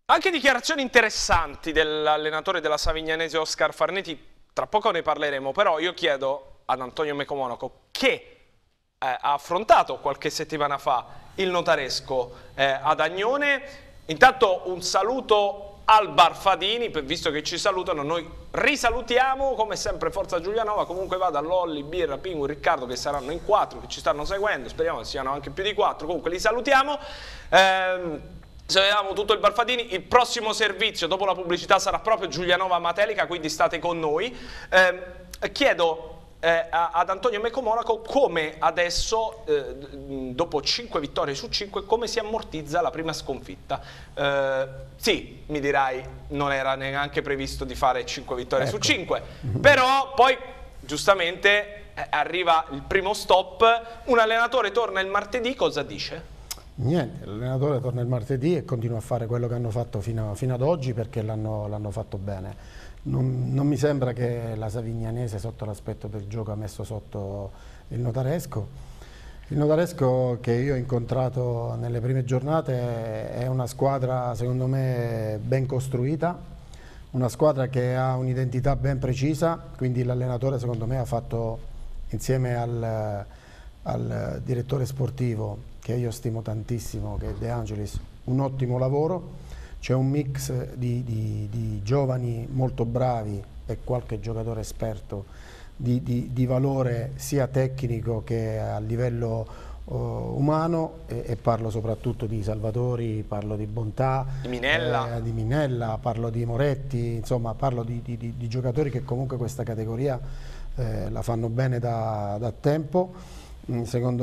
Anche dichiarazioni interessanti dell'allenatore della Savignanese Oscar Farneti, tra poco ne parleremo, però io chiedo ad Antonio Meco Monaco, che eh, ha affrontato qualche settimana fa il notaresco eh, ad Agnone. Intanto un saluto al Barfadini, visto che ci salutano, noi risalutiamo come sempre Forza Giulianova. Comunque vada Lolli, Birra, Pingu, Riccardo, che saranno in quattro, che ci stanno seguendo, speriamo che siano anche più di quattro, comunque li salutiamo. Ehm, salutiamo tutto il Barfadini. Il prossimo servizio dopo la pubblicità sarà proprio Giulianova Matelica, quindi state con noi. Ehm, chiedo Eh, ad Antonio Meco Monaco come adesso, eh, dopo cinque vittorie su cinque, come si ammortizza la prima sconfitta. Eh, sì, mi dirai, non era neanche previsto di fare cinque vittorie ecco. su cinque, però poi giustamente eh, arriva il primo stop, un allenatore torna il martedì, cosa dice? Niente, l'allenatore torna il martedì e continua a fare quello che hanno fatto fino, fino ad oggi, perché l'hanno fatto bene. Non, non mi sembra che la Savignanese sotto l'aspetto del gioco ha messo sotto il notaresco. Il notaresco che io ho incontrato nelle prime giornate è una squadra secondo me ben costruita, una squadra che ha un'identità ben precisa, quindi l'allenatore secondo me ha fatto insieme al, al direttore sportivo, che io stimo tantissimo, che è De Angelis, un ottimo lavoro. C'è un mix di, di, di giovani molto bravi e qualche giocatore esperto di, di, di valore sia tecnico che a livello uh, umano e, e parlo soprattutto di Salvatori, parlo di Bontà, di Minella, eh, di Minella, parlo di Moretti, insomma parlo di, di, di, di giocatori che comunque questa categoria eh, la fanno bene da, da tempo. Secondo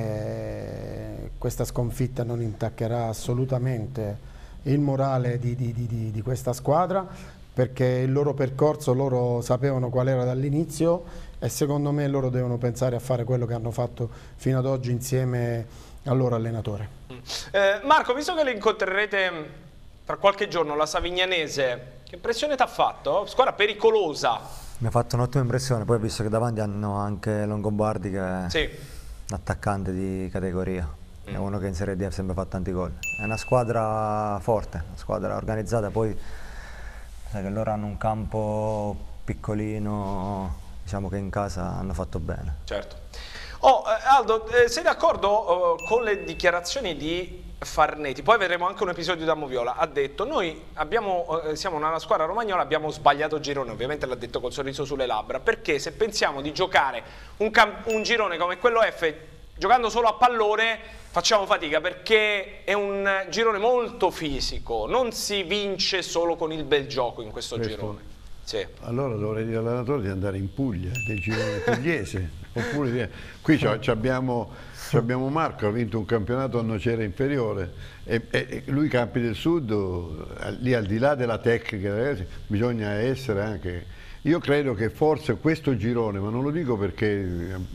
me questa sconfitta non intaccherà assolutamente il morale di, di, di, di questa squadra, perché il loro percorso loro sapevano qual era dall'inizio e secondo me loro devono pensare a fare quello che hanno fatto fino ad oggi insieme al loro allenatore. Eh, Marco, visto che le incontrerete tra qualche giorno la Savignanese, che impressione ti ha fatto? Squadra pericolosa. Mi ha fatto un'ottima impressione, poi visto che davanti hanno anche Longobardi che è sì. un attaccante di categoria. È uno che in Serie D ha sempre fatto tanti gol. È una squadra forte, una squadra organizzata, poi sai che loro hanno un campo piccolino, diciamo che in casa hanno fatto bene. Certo. Oh, eh, Aldo, eh, sei d'accordo eh, con le dichiarazioni di Farneti? Poi vedremo anche un episodio da Moviola. Ha detto, noi abbiamo, eh, siamo una squadra romagnola, abbiamo sbagliato girone, ovviamente l'ha detto col sorriso sulle labbra, perché se pensiamo di giocare un, un girone come quello F, giocando solo a pallone, facciamo fatica, perché è un girone molto fisico, non si vince solo con il bel gioco in questo Questo. girone. Sì. Allora dovrei dire all'allenatore di andare in Puglia, del girone pugliese. Oppure, qui abbiamo, abbiamo Marco, ha vinto un campionato a Nocera inferiore e, e lui Campi del Sud, lì al di là della tecnica, ragazzi, bisogna essere anche... Io credo che forse questo girone, ma non lo dico perché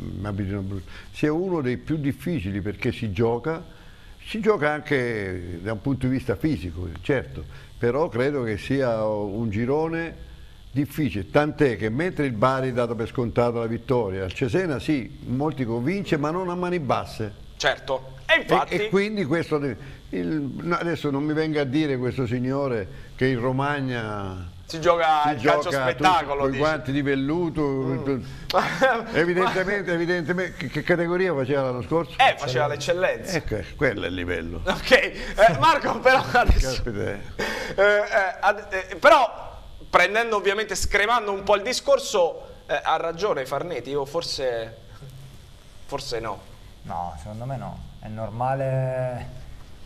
sia uno dei più difficili, perché si gioca, si gioca anche da un punto di vista fisico, certo, però credo che sia un girone difficile, tant'è che mentre il Bari ha dato per scontato la vittoria, al Cesena sì, molti convince, ma non a mani basse. Certo, e infatti... E, e quindi questo, il, adesso non mi venga a dire questo signore che in Romagna... Si gioca si il calcio gioca spettacolo, con i guanti di velluto. Mm. evidentemente, evidentemente che, che categoria faceva l'anno scorso? Eh, faceva l'eccellenza. Ecco, quello è il livello. Ok, eh, Marco, però adesso eh, eh, però prendendo ovviamente, scremando un po' il discorso, eh, ha ragione Farneti, o forse forse no. No, secondo me no, è normale.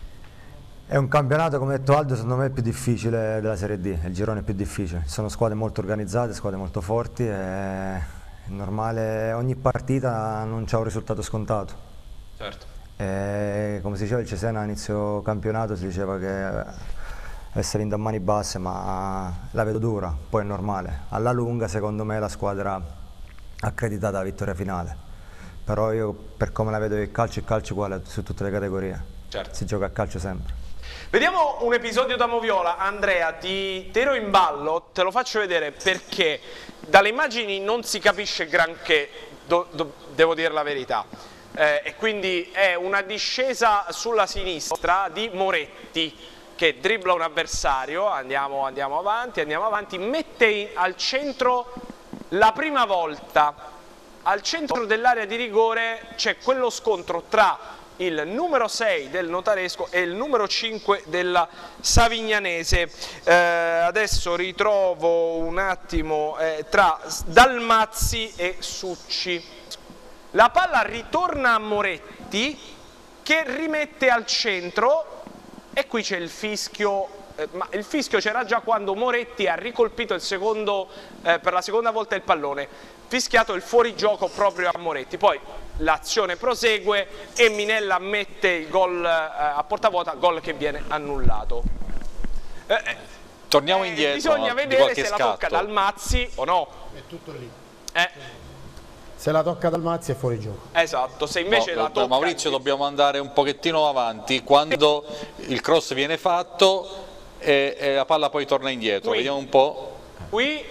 È un campionato, come ha detto Aldo, secondo me è più difficile della Serie D, il girone è più difficile, ci sono squadre molto organizzate, squadre molto forti, è normale, ogni partita non c'è un risultato scontato. Certo. E, come si diceva, il Cesena a inizio campionato si diceva che avesse vinto a mani basse, ma la vedo dura, poi è normale. Alla lunga secondo me la squadra accreditata alla vittoria finale, però io per come la vedo il calcio, il calcio è uguale su tutte le categorie, certo. Si gioca a calcio sempre. Vediamo un episodio da Moviola. Andrea, ti tiro in ballo, te lo faccio vedere perché dalle immagini non si capisce granché, do, do, devo dire la verità, eh, e quindi è una discesa sulla sinistra di Moretti, che dribbla un avversario, andiamo, andiamo avanti, andiamo avanti, mette in, al centro la prima volta, al centro dell'area di rigore c'è quello scontro tra il numero sei del Notaresco e il numero cinque della Savignanese. Eh, adesso ritrovo un attimo eh, tra Dalmazzi e Succi. La palla ritorna a Moretti che rimette al centro e qui c'è il fischio, eh, ma il fischio c'era già quando Moretti ha ricolpito il secondo, eh, per la seconda volta il pallone, fischiato il fuorigioco proprio a Moretti. Poi l'azione prosegue e Minella mette il gol eh, a porta vuota, gol che viene annullato. Eh, Torniamo eh, indietro. Bisogna vedere se la tocca Dalmazzi o no. È tutto lì. Eh. Se la tocca Dalmazzi è fuori gioco. Esatto, se invece no, la tocca... Maurizio, dobbiamo andare un pochettino avanti, quando il cross viene fatto e, e la palla poi torna indietro, qui, vediamo un po'. Qui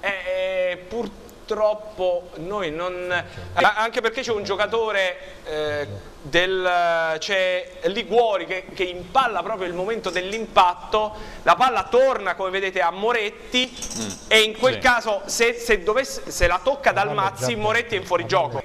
eh, purtroppo noi non... Eh, anche perché c'è un giocatore, eh, del c'è Liguori che, che impalla proprio il momento dell'impatto, la palla torna come vedete a Moretti mm. e in quel sì. caso se, se, dovesse, se la tocca Dalmazzi Moretti è in fuorigioco.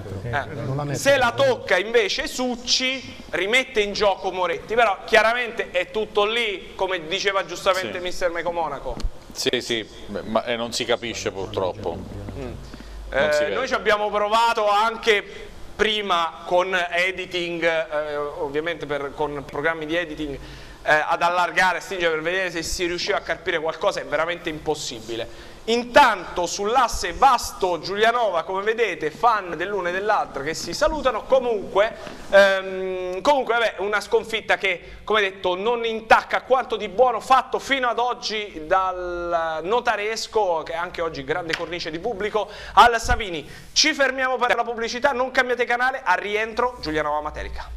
Eh. Se la tocca invece Succi rimette in gioco Moretti, però chiaramente è tutto lì come diceva giustamente sì. mister Meco Monaco. Sì, sì, ma eh, non si capisce purtroppo. Mm. Eh, noi ci abbiamo provato anche prima con editing, eh, ovviamente per, con programmi di editing, eh, ad allargare, a stringere per vedere se si riusciva a carpire qualcosa, è veramente impossibile. Intanto sull'asse Vasto-Giulianova, come vedete, fan dell'una e dell'altra che si salutano. Comunque, ehm, comunque vabbè, una sconfitta che, come detto, non intacca quanto di buono fatto fino ad oggi dal Notaresco, che anche oggi grande cornice di pubblico, al Savini. Ci fermiamo per la pubblicità, non cambiate canale, al rientro Giulianova Matelica.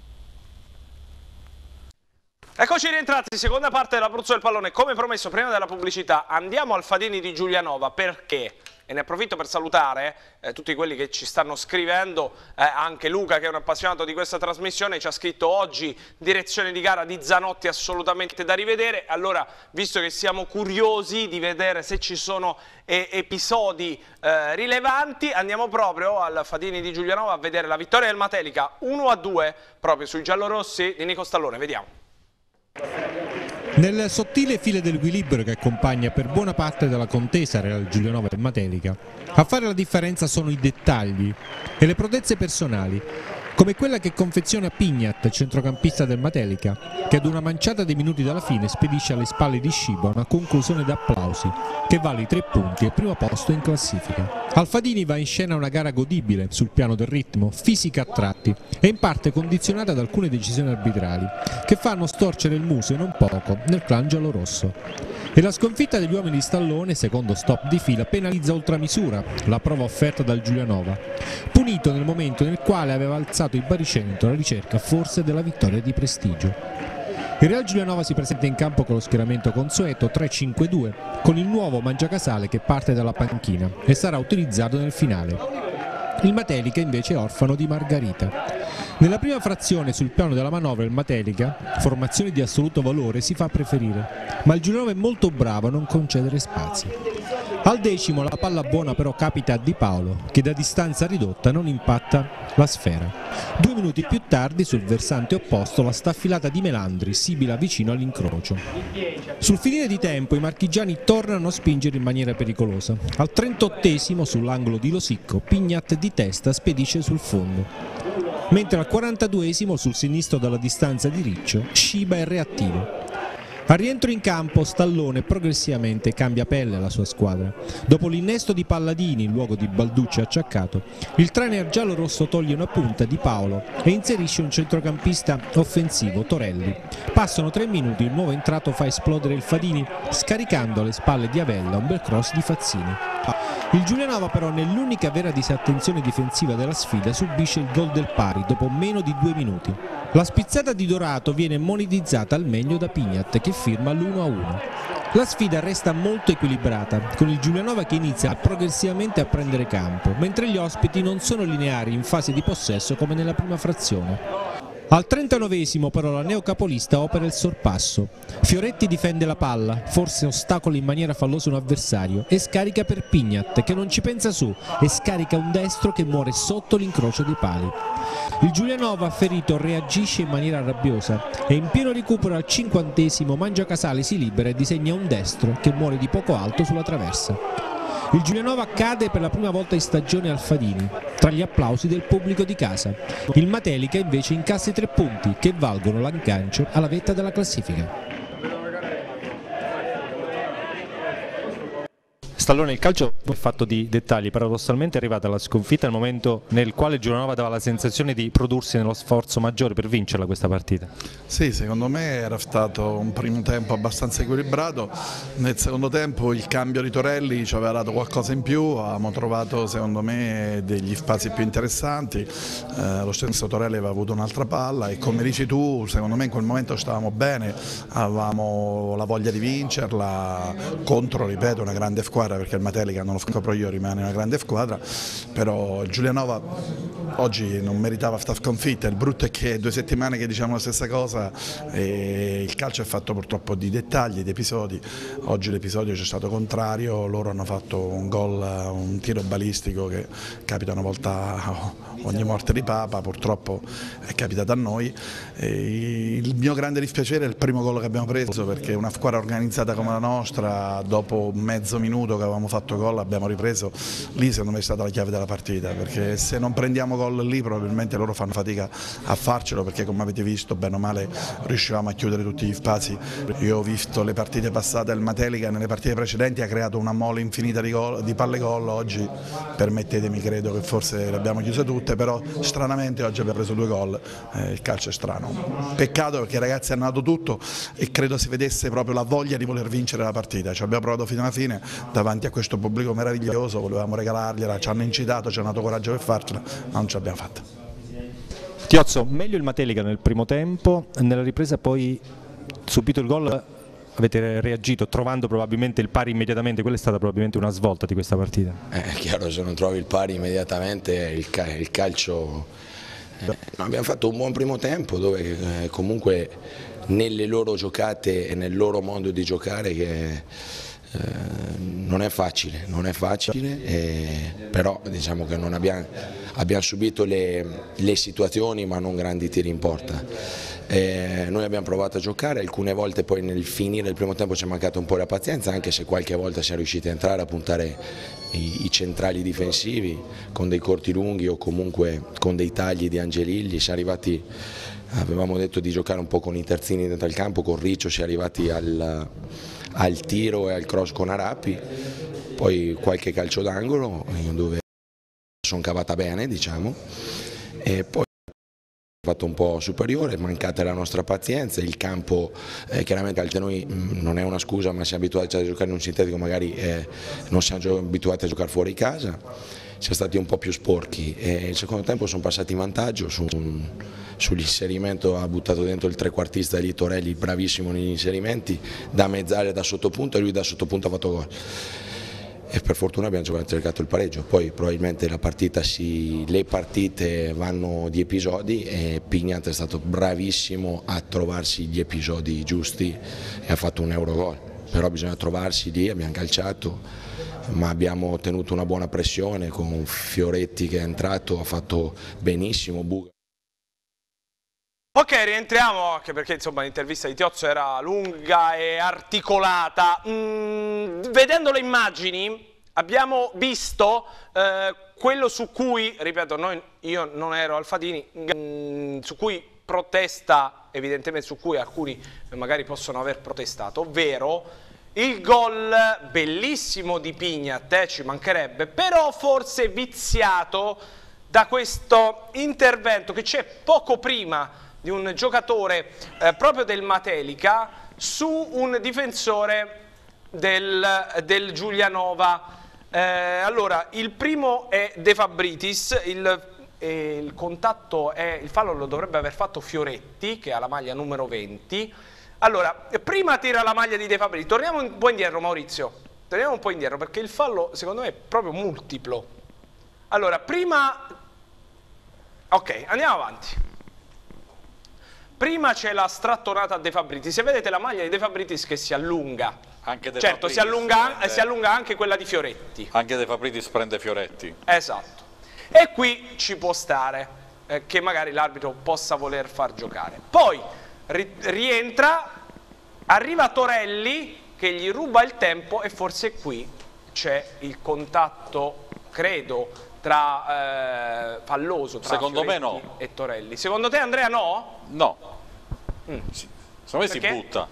Eccoci rientrati, seconda parte dell'Abruzzo del Pallone. Come promesso prima della pubblicità andiamo al Fadini di Giulianova, perché, e ne approfitto per salutare eh, tutti quelli che ci stanno scrivendo, eh, anche Luca che è un appassionato di questa trasmissione ci ha scritto oggi direzione di gara di Zanotti assolutamente da rivedere. Allora, visto che siamo curiosi di vedere se ci sono eh, episodi eh, rilevanti, andiamo proprio al Fadini di Giulianova a vedere la vittoria del Matelica uno a due proprio sui giallorossi di Nico Stallone. Vediamo. Nel sottile file dell'equilibrio che accompagna per buona parte della contesa Real Giulianova e Matelica, a fare la differenza sono i dettagli e le prodezze personali, come quella che confeziona Pignat, centrocampista del Matelica, che ad una manciata di minuti dalla fine spedisce alle spalle di Sciba una conclusione d'applausi che vale i tre punti e il primo posto in classifica. Al Fadini va in scena una gara godibile sul piano del ritmo, fisica a tratti e in parte condizionata da alcune decisioni arbitrali che fanno storcere il muso e non poco nel clan giallorosso. E la sconfitta degli uomini di Stallone, secondo stop di fila, penalizza oltramisura la prova offerta dal Giulianova, punito nel momento nel quale aveva alzato il baricentro alla ricerca forse della vittoria di prestigio. Il Real Giulianova si presenta in campo con lo schieramento consueto tre cinque due, con il nuovo Mangiacasale che parte dalla panchina e sarà utilizzato nel finale. Il Matelica invece è orfano di Margarita. Nella prima frazione sul piano della manovra il Matelica, formazione di assoluto valore, si fa preferire, ma il Giulianova è molto bravo a non concedere spazi. Al decimo la palla buona però capita a Di Paolo, che da distanza ridotta non impatta la sfera. Due minuti più tardi sul versante opposto la staffilata di Melandri sibila vicino all'incrocio. Sul finire di tempo i marchigiani tornano a spingere in maniera pericolosa. Al trentottesimo sull'angolo di Losicco Pignat di testa spedisce sul fondo, mentre al quarantaduesimo sul sinistro dalla distanza di Riccio Sciba è reattivo. Al rientro in campo Stallone progressivamente cambia pelle alla sua squadra. Dopo l'innesto di Palladini in luogo di Balducci acciaccato, il trainer giallo-rosso toglie una punta Di Paolo e inserisce un centrocampista offensivo, Torelli. Passano tre minuti, il nuovo entrato fa esplodere il Fadini scaricando alle spalle di Avella un bel cross di Fazzini. Il Giulianova però nell'unica vera disattenzione difensiva della sfida subisce il gol del pari dopo meno di due minuti. La spizzata di Dorato viene monetizzata al meglio da Pignat che firma l'uno a uno. La sfida resta molto equilibrata, con il Giulianova che inizia progressivamente a prendere campo, mentre gli ospiti non sono lineari in fase di possesso come nella prima frazione. Al trentanovesimo però la neocapolista opera il sorpasso. Fioretti difende la palla, forse ostacola in maniera fallosa un avversario e scarica per Pignat che non ci pensa su e scarica un destro che muore sotto l'incrocio dei pali. Il Giulianova ferito reagisce in maniera rabbiosa e in pieno recupero al cinquantesimo Mangiacasale si libera e disegna un destro che muore di poco alto sulla traversa. Il Giulianova cade per la prima volta in stagione al Fadini, tra gli applausi del pubblico di casa. Il Matelica invece incassa i tre punti che valgono l'aggancio alla vetta della classifica. Stallone, il calcio è fatto di dettagli, paradossalmente è arrivata la sconfitta nel momento nel quale il Giulianova dava la sensazione di prodursi nello sforzo maggiore per vincerla questa partita. Sì, secondo me era stato un primo tempo abbastanza equilibrato, nel secondo tempo il cambio di Torelli ci aveva dato qualcosa in più, avevamo trovato secondo me degli spazi più interessanti, eh, lo stesso Torelli aveva avuto un'altra palla e come dici tu secondo me in quel momento stavamo bene, avevamo la voglia di vincerla contro, ripeto, una grande squadra, perché il Matelica, non lo scopro io, rimane una grande squadra, però il Giulianova oggi non meritava questa sconfitta. Il brutto è che due settimane che diciamo la stessa cosa e il calcio è fatto purtroppo di dettagli, di episodi. Oggi l'episodio c'è stato contrario, loro hanno fatto un gol, un tiro balistico che capita una volta ogni morte di Papa, purtroppo è capitato a noi. E il mio grande dispiacere è il primo gol che abbiamo preso, perché una squadra organizzata come la nostra, dopo mezzo minuto che avevamo fatto gol abbiamo ripreso, lì secondo me è stata la chiave della partita, perché se non prendiamo gol lì probabilmente loro fanno fatica a farcelo, perché come avete visto bene o male riuscivamo a chiudere tutti gli spazi. Io ho visto le partite passate, il Matelica nelle partite precedenti ha creato una mole infinita di, gol, di palle gol, oggi permettetemi credo che forse le abbiamo chiuse tutte, però stranamente oggi abbiamo preso due gol, eh, il calcio è strano, peccato perché i ragazzi hanno dato tutto e credo si vedesse proprio la voglia di voler vincere la partita, ci abbiamo provato fino alla fine davanti a questo pubblico meraviglioso, volevamo regalargliela, ci hanno incitato, ci hanno dato coraggio per farcela, ma non ce l'abbiamo fatta. Tiozzo, meglio il Matelica nel primo tempo, nella ripresa poi subito il gol avete reagito trovando probabilmente il pari immediatamente, quella è stata probabilmente una svolta di questa partita. È chiaro, se non trovi il pari immediatamente il, ca il calcio... Eh, abbiamo fatto un buon primo tempo dove eh, comunque nelle loro giocate e nel loro modo di giocare che eh, non è facile, non è facile eh, però diciamo che non abbiamo, abbiamo subito le, le situazioni ma non grandi tiri in porta. Eh, noi abbiamo provato a giocare, alcune volte poi nel finire il primo tempo ci è mancata un po' la pazienza, anche se qualche volta siamo riusciti a entrare a puntare i, i centrali difensivi con dei corti lunghi o comunque con dei tagli di Angelilli. Siamo arrivati, avevamo detto di giocare un po' con i terzini dentro al campo, con Riccio si è arrivati al, al tiro e al cross con Arapi, poi qualche calcio d'angolo dove sono cavata bene diciamo, e poi fatto un po' superiore, mancata la nostra pazienza, il campo eh, chiaramente a noi mh, non è una scusa, ma siamo abituati a giocare in un sintetico, magari eh, non siamo abituati a giocare fuori casa, siamo stati un po' più sporchi e il secondo tempo sono passati in vantaggio su, sull'inserimento, ha buttato dentro il trequartista di Torelli, bravissimo negli inserimenti, da mezz'area da sottopunta e lui da sottopunta ha fatto gol. E per fortuna abbiamo cercato il pareggio, poi probabilmente la partita si, le partite vanno di episodi e Pignat è stato bravissimo a trovarsi gli episodi giusti e ha fatto un Eurogol, però bisogna trovarsi lì, abbiamo calciato, ma abbiamo ottenuto una buona pressione con Fioretti che è entrato, ha fatto benissimo. Buga. Ok, rientriamo anche perché insomma l'intervista di Tiozzo era lunga e articolata. Mm, vedendo le immagini abbiamo visto eh, quello su cui, ripeto, noi, io non ero al Fadini, mm, su cui protesta, evidentemente su cui alcuni magari possono aver protestato, ovvero il gol bellissimo di Pignat, eh, ci mancherebbe, però forse viziato da questo intervento che c'è poco prima di un giocatore eh, proprio del Matelica su un difensore del, del Giulianova. Eh, allora, il primo è De Fabritis, il, eh, il contatto è, il fallo lo dovrebbe aver fatto Fioretti, che ha la maglia numero venti. Allora, prima tira la maglia di De Fabritis, torniamo un po' indietro Maurizio, torniamo un po' indietro perché il fallo secondo me è proprio multiplo. Allora, prima... Ok, andiamo avanti. Prima c'è la strattonata a De Fabritis, se vedete la maglia di De Fabritis che si allunga, anche De certo si allunga, prende... si allunga anche quella di Fioretti. Anche De Fabritis prende Fioretti. Esatto, e qui ci può stare eh, che magari l'arbitro possa voler far giocare. Poi ri rientra, arriva Torelli che gli ruba il tempo e forse qui c'è il contatto, credo, tra eh, falloso tra secondo Fioretti me no e Torelli. Secondo te, Andrea, no? No. Mm. Sì. Secondo me Perché? si butta.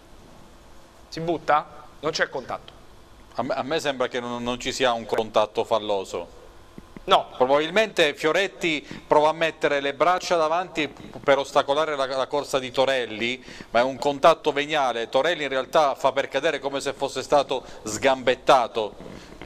Si butta? Non c'è contatto. A me, a me sembra che non, non ci sia un contatto falloso. No. Probabilmente Fioretti prova a mettere le braccia davanti per ostacolare la, la corsa di Torelli, ma è un contatto veniale. Torelli in realtà fa per cadere come se fosse stato sgambettato.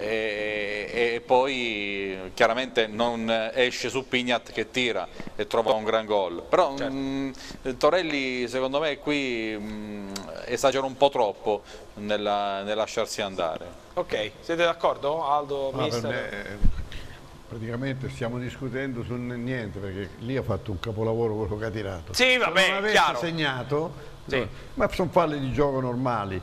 E, e poi chiaramente non esce su Pignat che tira e trova un gran gol, però certo. mh, Torelli secondo me qui mh, esagera un po' troppo nella, nel lasciarsi andare. Ok, siete d'accordo Aldo? Ah, per me, praticamente stiamo discutendo su niente, perché lì ha fatto un capolavoro quello che ha tirato. Sì, vabbè, se non avesse chiaro. segnato, sì. no, ma sono falle di gioco normali.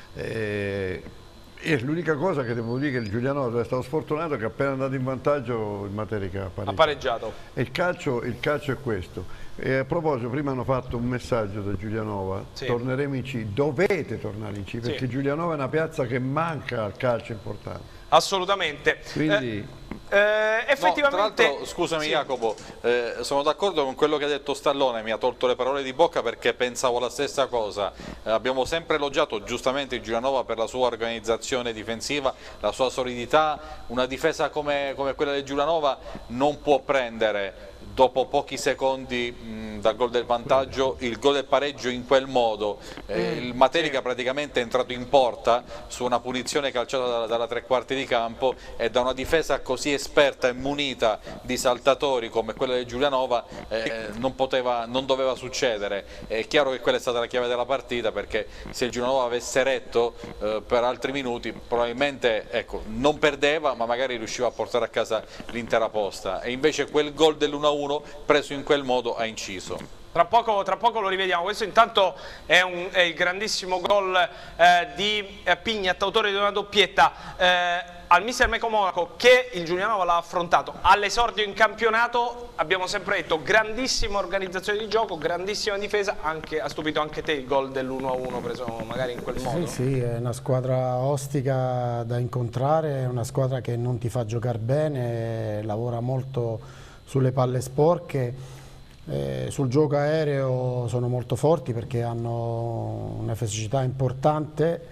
Eh, E l'unica cosa che devo dire che il Giulianova è stato sfortunato che appena andato in vantaggio il Materica ha pareggiato. Ha pareggiato. E il calcio, il calcio è questo. E a proposito, prima hanno fatto un messaggio da Giulianova, sì. torneremo in C, dovete tornare in C, perché sì. Giulianova è una piazza che manca al calcio importante. Assolutamente. Quindi... Eh, eh, effettivamente... No, tra l'altro, scusami sì. Jacopo, eh, sono d'accordo con quello che ha detto Stallone, mi ha tolto le parole di bocca perché pensavo la stessa cosa. Eh, abbiamo sempre elogiato giustamente il Giulianova per la sua organizzazione difensiva, la sua solidità. Una difesa come, come quella del Giulianova non può prendere dopo pochi secondi mh, dal gol del vantaggio il gol del pareggio in quel modo. Eh, il Materica praticamente è entrato in porta su una punizione calciata dalla, dalla tre quarti di campo, e da una difesa così esperta e munita di saltatori come quella del Giulianova eh, non, poteva, non doveva succedere. È chiaro che quella è stata la chiave della partita, perché se il Giulianova avesse retto eh, per altri minuti probabilmente ecco, non perdeva, ma magari riusciva a portare a casa l'intera posta, e invece quel gol dell'uno a uno preso in quel modo ha inciso. Tra poco, tra poco lo rivediamo. Questo intanto è, un, è il grandissimo gol eh, di eh, Pignat, autore di una doppietta eh, al mister Meco Monaco, che il Giulianova l'ha affrontato all'esordio in campionato. Abbiamo sempre detto grandissima organizzazione di gioco, grandissima difesa. Anche, ha stupito anche te il gol dell'uno a uno preso magari in quel modo? Sì, sì, è una squadra ostica da incontrare, è una squadra che non ti fa giocare bene, lavora molto sulle palle sporche, eh, sul gioco aereo sono molto forti perché hanno una fisicità importante,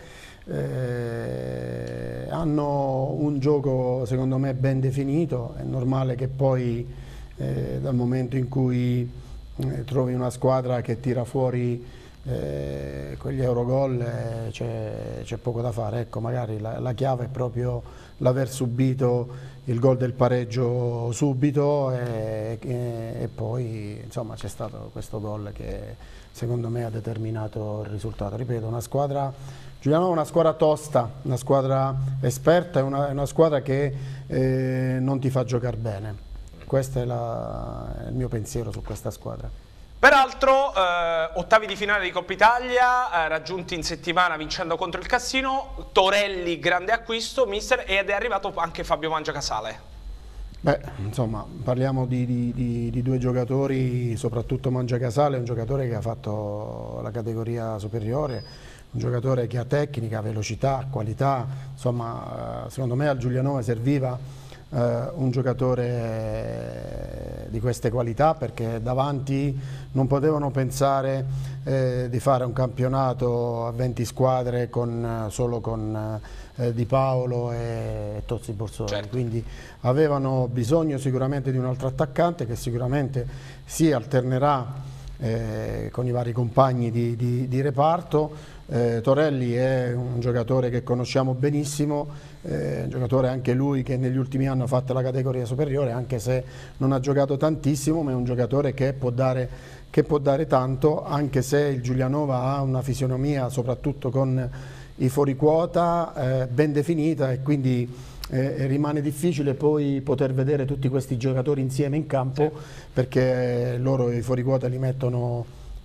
eh, hanno un gioco secondo me ben definito. È normale che poi eh, dal momento in cui eh, trovi una squadra che tira fuori eh, quegli eurogol eh, c'è poco da fare. Ecco, magari la, la chiave è proprio l'aver subito il gol del pareggio subito e, e, e poi insomma c'è stato questo gol che secondo me ha determinato il risultato. Ripeto, una squadra Giulianova è una squadra tosta, una squadra esperta, è una, è una squadra che eh, non ti fa giocare bene. Questo è, la, è il mio pensiero su questa squadra. Peraltro, eh, ottavi di finale di Coppa Italia, eh, raggiunti in settimana vincendo contro il Cassino. Torelli, grande acquisto, mister, ed è arrivato anche Fabio Mangiacasale. Beh, insomma, parliamo di, di, di, di due giocatori, soprattutto Mangiacasale, un giocatore che ha fatto la categoria superiore, un giocatore che ha tecnica, velocità, qualità. Insomma, secondo me al Giulianova serviva Uh, un giocatore di queste qualità, perché davanti non potevano pensare eh, di fare un campionato a venti squadre con, solo con eh, Di Paolo e Tozzi Borsoni, certo. Quindi avevano bisogno sicuramente di un altro attaccante che sicuramente si alternerà eh, con i vari compagni di, di, di reparto. Eh, Torelli è un giocatore che conosciamo benissimo, eh, un giocatore anche lui che negli ultimi anni ha fatto la categoria superiore, anche se non ha giocato tantissimo, ma è un giocatore che può dare, che può dare tanto, anche se il Giulianova ha una fisionomia, soprattutto con i fuoriquota, eh, ben definita, e quindi eh, rimane difficile poi poter vedere tutti questi giocatori insieme in campo, perché loro i fuoriquota li mettono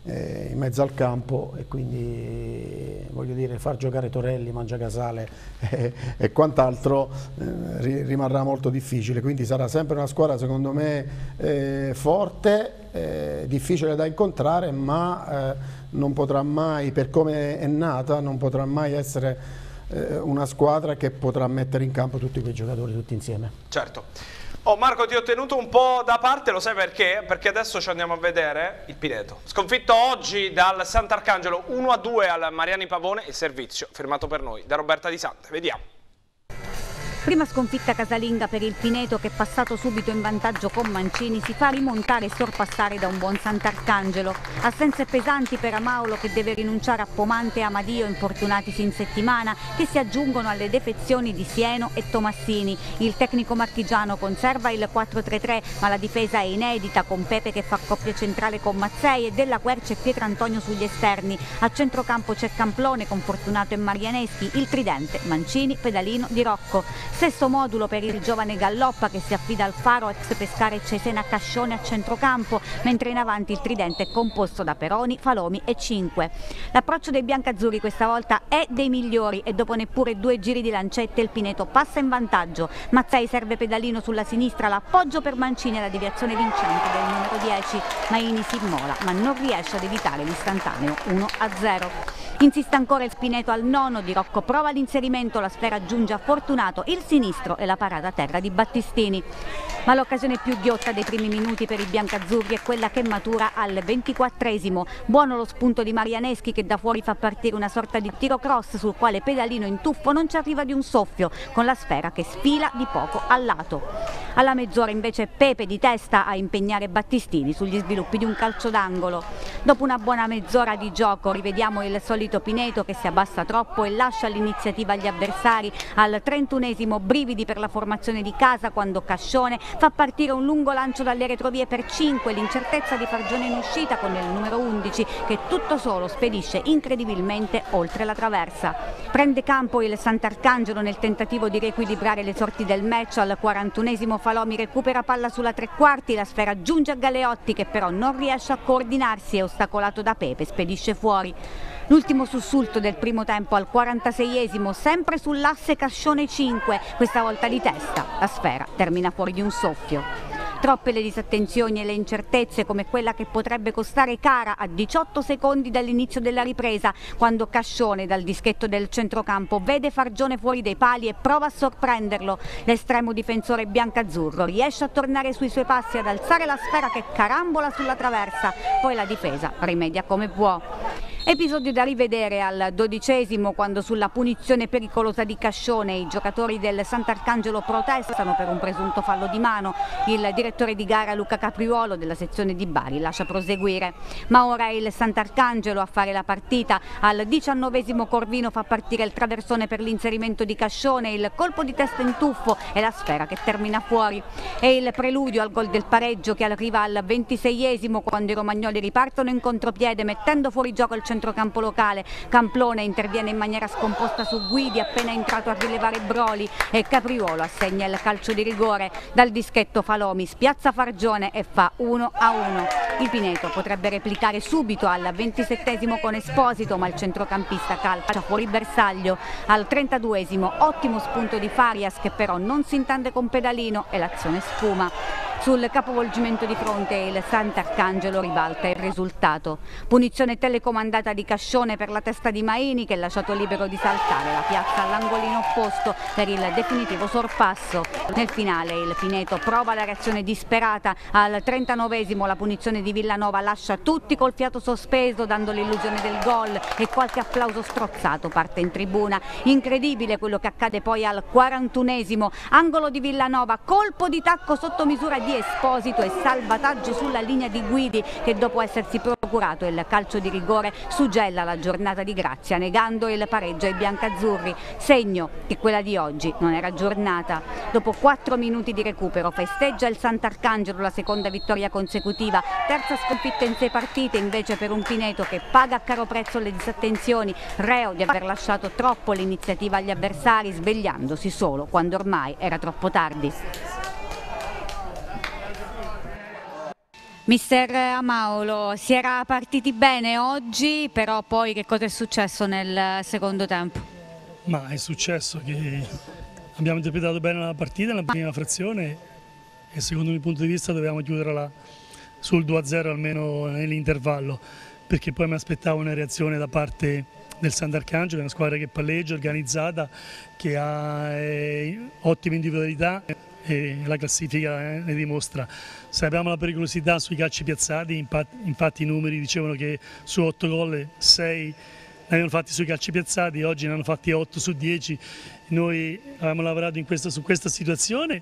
eh, in mezzo al campo, e quindi voglio dire, far giocare Torelli, Mangiacasale e, e quant'altro eh, rimarrà molto difficile, quindi sarà sempre una squadra secondo me eh, forte, eh, difficile da incontrare, ma eh, non potrà mai, per come è nata, non potrà mai essere eh, una squadra che potrà mettere in campo tutti quei giocatori tutti insieme. Certo. Oh Marco, ti ho tenuto un po' da parte, lo sai perché? Perché adesso ci andiamo a vedere il Pineto. Sconfitto oggi dal Sant'Arcangelo uno a due al Mariani Pavone, il servizio firmato per noi da Roberta Di Sante. Vediamo. Prima sconfitta casalinga per il Pineto che, passato subito in vantaggio con Mancini, si fa rimontare e sorpassare da un buon Sant'Arcangelo. Assenze pesanti per Amaulo che deve rinunciare a Pomante e Amadio, infortunatisi in settimana, che si aggiungono alle defezioni di Sieno e Tomassini. Il tecnico marchigiano conserva il quattro tre tre, ma la difesa è inedita, con Pepe che fa coppia centrale con Mazzei e Della Quercia e Pietrantonio sugli esterni. A centrocampo c'è Camplone con Fortunato e Marianeschi, il tridente Mancini, Pedalino, Di Rocco. Stesso modulo per il giovane Galloppa che si affida al Faro, ex Pescara e Cesena Cascione a centrocampo, mentre in avanti il tridente è composto da Peroni, Falomi e Cinque. L'approccio dei biancazzurri questa volta è dei migliori e dopo neppure due giri di lancette il Pineto passa in vantaggio. Mazzei serve Pedalino sulla sinistra, l'appoggio per Mancini e la deviazione vincente del numero dieci. Maini si immola ma non riesce ad evitare l'istantaneo uno a zero. Insiste ancora il Pineto al nono, Di Rocco prova l'inserimento, la sfera giunge a Fortunato, il sinistro e la parata a terra di Battistini. Ma l'occasione più ghiotta dei primi minuti per i biancazzurri è quella che matura al ventiquattresimo. Buono lo spunto di Marianeschi che da fuori fa partire una sorta di tiro cross sul quale Pedalino in tuffo non ci arriva di un soffio, con la sfera che sfila di poco al lato. Alla mezz'ora invece Pepe di testa a impegnare Battistini sugli sviluppi di un calcio d'angolo. Dopo una buona mezz'ora di gioco rivediamo il solito Pineto che si abbassa troppo e lascia l'iniziativa agli avversari. Al trentunesimo brividi per la formazione di casa quando Cascione fa partire un lungo lancio dalle retrovie per Cinque, l'incertezza di Fargione in uscita con il numero undici che tutto solo spedisce incredibilmente oltre la traversa. Prende campo il Sant'Arcangelo nel tentativo di riequilibrare le sorti del match. Al quarantunesimo Falomi recupera palla sulla tre quarti, la sfera giunge a Galeotti che però non riesce a coordinarsi e ostacolato da Pepe spedisce fuori. L'ultimo sussulto del primo tempo al quarantaseiesimo, sempre sull'asse Cascione Cinque, questa volta di testa, la sfera termina fuori di un soffio. Troppe le disattenzioni e le incertezze come quella che potrebbe costare cara a diciotto secondi dall'inizio della ripresa, quando Cascione dal dischetto del centrocampo vede Fargione fuori dai pali e prova a sorprenderlo. L'estremo difensore biancazzurro riesce a tornare sui suoi passi, ad alzare la sfera che carambola sulla traversa, poi la difesa rimedia come può. Episodio da rivedere al dodicesimo, quando sulla punizione pericolosa di Cascione i giocatori del Sant'Arcangelo protestano per un presunto fallo di mano. Il direttore di gara Luca Capriuolo della sezione di Bari lascia proseguire. Ma ora è il Sant'Arcangelo a fare la partita. Al diciannovesimo Corvino fa partire il traversone per l'inserimento di Cascione, il colpo di testa in tuffo e la sfera che termina fuori. È il preludio al gol del pareggio che arriva al ventiseiesimo, quando i romagnoli ripartono in contropiede mettendo fuori gioco il centrocampo locale. Camplone interviene in maniera scomposta su Guidi appena entrato a rilevare Broli e Capriuolo assegna il calcio di rigore. Dal dischetto Falomi spiazza Fargione e fa uno a uno. Il Pineto potrebbe replicare subito al ventisettesimo con Esposito, ma il centrocampista calcia fuori bersaglio. Al trentaduesimo ottimo spunto di Farias che però non si intende con Pedalino e l'azione sfuma. Sul capovolgimento di fronte il Sant'Arcangelo ribalta il risultato. Punizione telecomandata di Cascione per la testa di Maini che è lasciato libero di saltare la piazza all'angolino opposto per il definitivo sorpasso. Nel finale il Pineto prova la reazione disperata. Al trentanovesimo la punizione di Villanova lascia tutti col fiato sospeso, dando l'illusione del gol e qualche applauso strozzato parte in tribuna. Incredibile quello che accade poi al quarantunesimo, angolo di Villanova, colpo di tacco sotto misura di Esposito e salvataggio sulla linea di Guidi che dopo essersi procurato il calcio di rigore suggella la giornata di grazia negando il pareggio ai biancazzurri, segno che quella di oggi non era giornata. Dopo quattro minuti di recupero festeggia il Sant'Arcangelo la seconda vittoria consecutiva, terza sconfitta in sei partite invece per un Pineto che paga a caro prezzo le disattenzioni, reo di aver lasciato troppo l'iniziativa agli avversari, svegliandosi solo quando ormai era troppo tardi. Mister Amaolo, si era partiti bene oggi, però poi che cosa è successo nel secondo tempo? Ma è successo che abbiamo interpretato bene la partita nella prima frazione e secondo il mio punto di vista dovevamo chiuderla sul due a zero almeno nell'intervallo, perché poi mi aspettavo una reazione da parte del Sant'Arcangelo, una squadra che palleggia, organizzata, che ha eh, ottime individualità e la classifica eh, ne dimostra. Sappiamo la pericolosità sui calci piazzati, infatti i numeri dicevano che su otto gol sei ne avevano fatti sui calci piazzati, oggi ne hanno fatti otto su dieci. Noi avevamo lavorato in questa, su questa situazione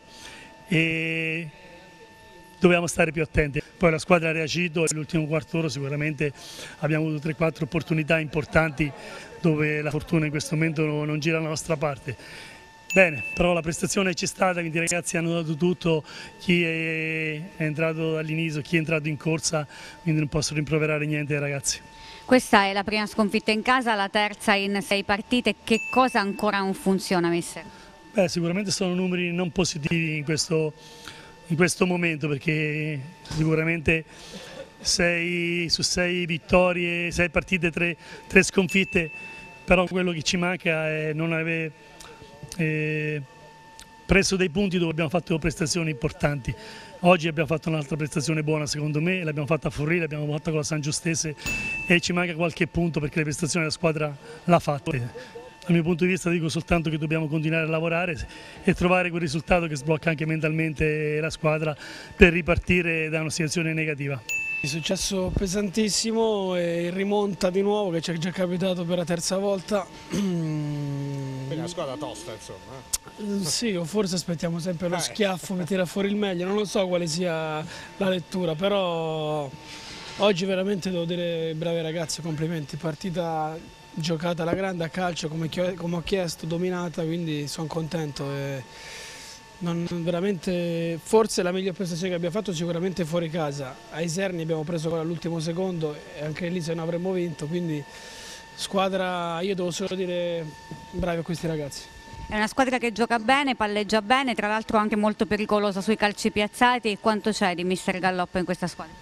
e dovevamo stare più attenti. Poi la squadra ha reagito e nell'ultimo quarto d'ora sicuramente abbiamo avuto tre quattro opportunità importanti dove la fortuna in questo momento non gira dalla nostra parte. Bene, però la prestazione c'è stata, quindi i ragazzi hanno dato tutto, chi è entrato dall'inizio, chi è entrato in corsa, quindi non posso rimproverare niente ai ragazzi. Questa è la prima sconfitta in casa, la terza in sei partite, che cosa ancora non funziona, mister? Beh, sicuramente sono numeri non positivi in questo, in questo momento, perché sicuramente sei, su sei vittorie, sei partite, tre, tre sconfitte, però quello che ci manca è non avere eh, preso dei punti dove abbiamo fatto prestazioni importanti. Oggi abbiamo fatto un'altra prestazione buona secondo me, l'abbiamo fatta a Forlì, l'abbiamo fatta con la San Giustese e ci manca qualche punto perché le prestazioni della squadra l'ha fatta. Dal mio punto di vista dico soltanto che dobbiamo continuare a lavorare e trovare quel risultato che sblocca anche mentalmente la squadra per ripartire da una situazione negativa. È successo pesantissimo e rimonta di nuovo, che ci è già capitato per la terza volta. Quindi una squadra tosta, insomma. Sì, o forse aspettiamo sempre lo schiaffo per tirare fuori il meglio, non lo so quale sia la lettura, però oggi veramente devo dire bravi ragazzi, complimenti, partita giocata alla grande a calcio come, come ho chiesto, dominata, quindi sono contento. E non, veramente, forse la miglior prestazione che abbiamo fatto sicuramente fuori casa. A Iserni abbiamo preso all'ultimo secondo e anche lì se non avremmo vinto, quindi squadra, io devo solo dire bravi a questi ragazzi. È una squadra che gioca bene, palleggia bene, tra l'altro anche molto pericolosa sui calci piazzati. Quanto c'è di mister Galloppa in questa squadra?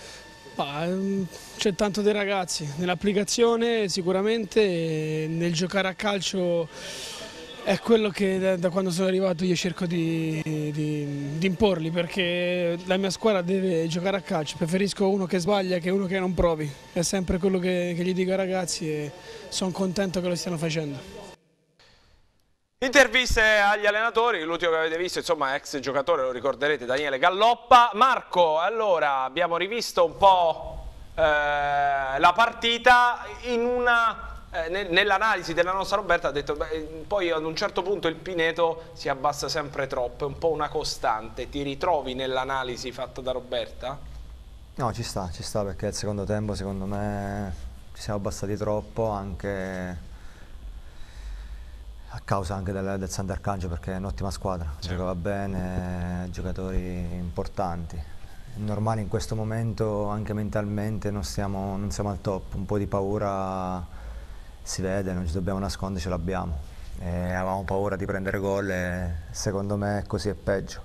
C'è tanto dei ragazzi, nell'applicazione sicuramente, nel giocare a calcio è quello che da, da quando sono arrivato io cerco di, di, di imporli, perché la mia squadra deve giocare a calcio, preferisco uno che sbaglia che uno che non provi, è sempre quello che, che gli dico ai ragazzi e sono contento che lo stiano facendo. Interviste agli allenatori, l'ultimo che avete visto, insomma, ex giocatore, lo ricorderete, Daniele Galloppa. Marco, allora, abbiamo rivisto un po' eh, la partita in una... Eh, nell'analisi della nostra Roberta ha detto beh, poi ad un certo punto il Pineto si abbassa sempre troppo, è un po' una costante. Ti ritrovi nell'analisi fatta da Roberta? No, ci sta, ci sta perché il secondo tempo secondo me ci siamo abbassati troppo, anche a causa anche del, del Sant'Arcangelo, perché è un'ottima squadra, sì. Giocava bene, giocatori importanti. È normale in questo momento anche mentalmente non siamo, non siamo al top, un po' di paura si vede, non ci dobbiamo nascondere, ce l'abbiamo. Avevamo paura di prendere gol e secondo me così è peggio.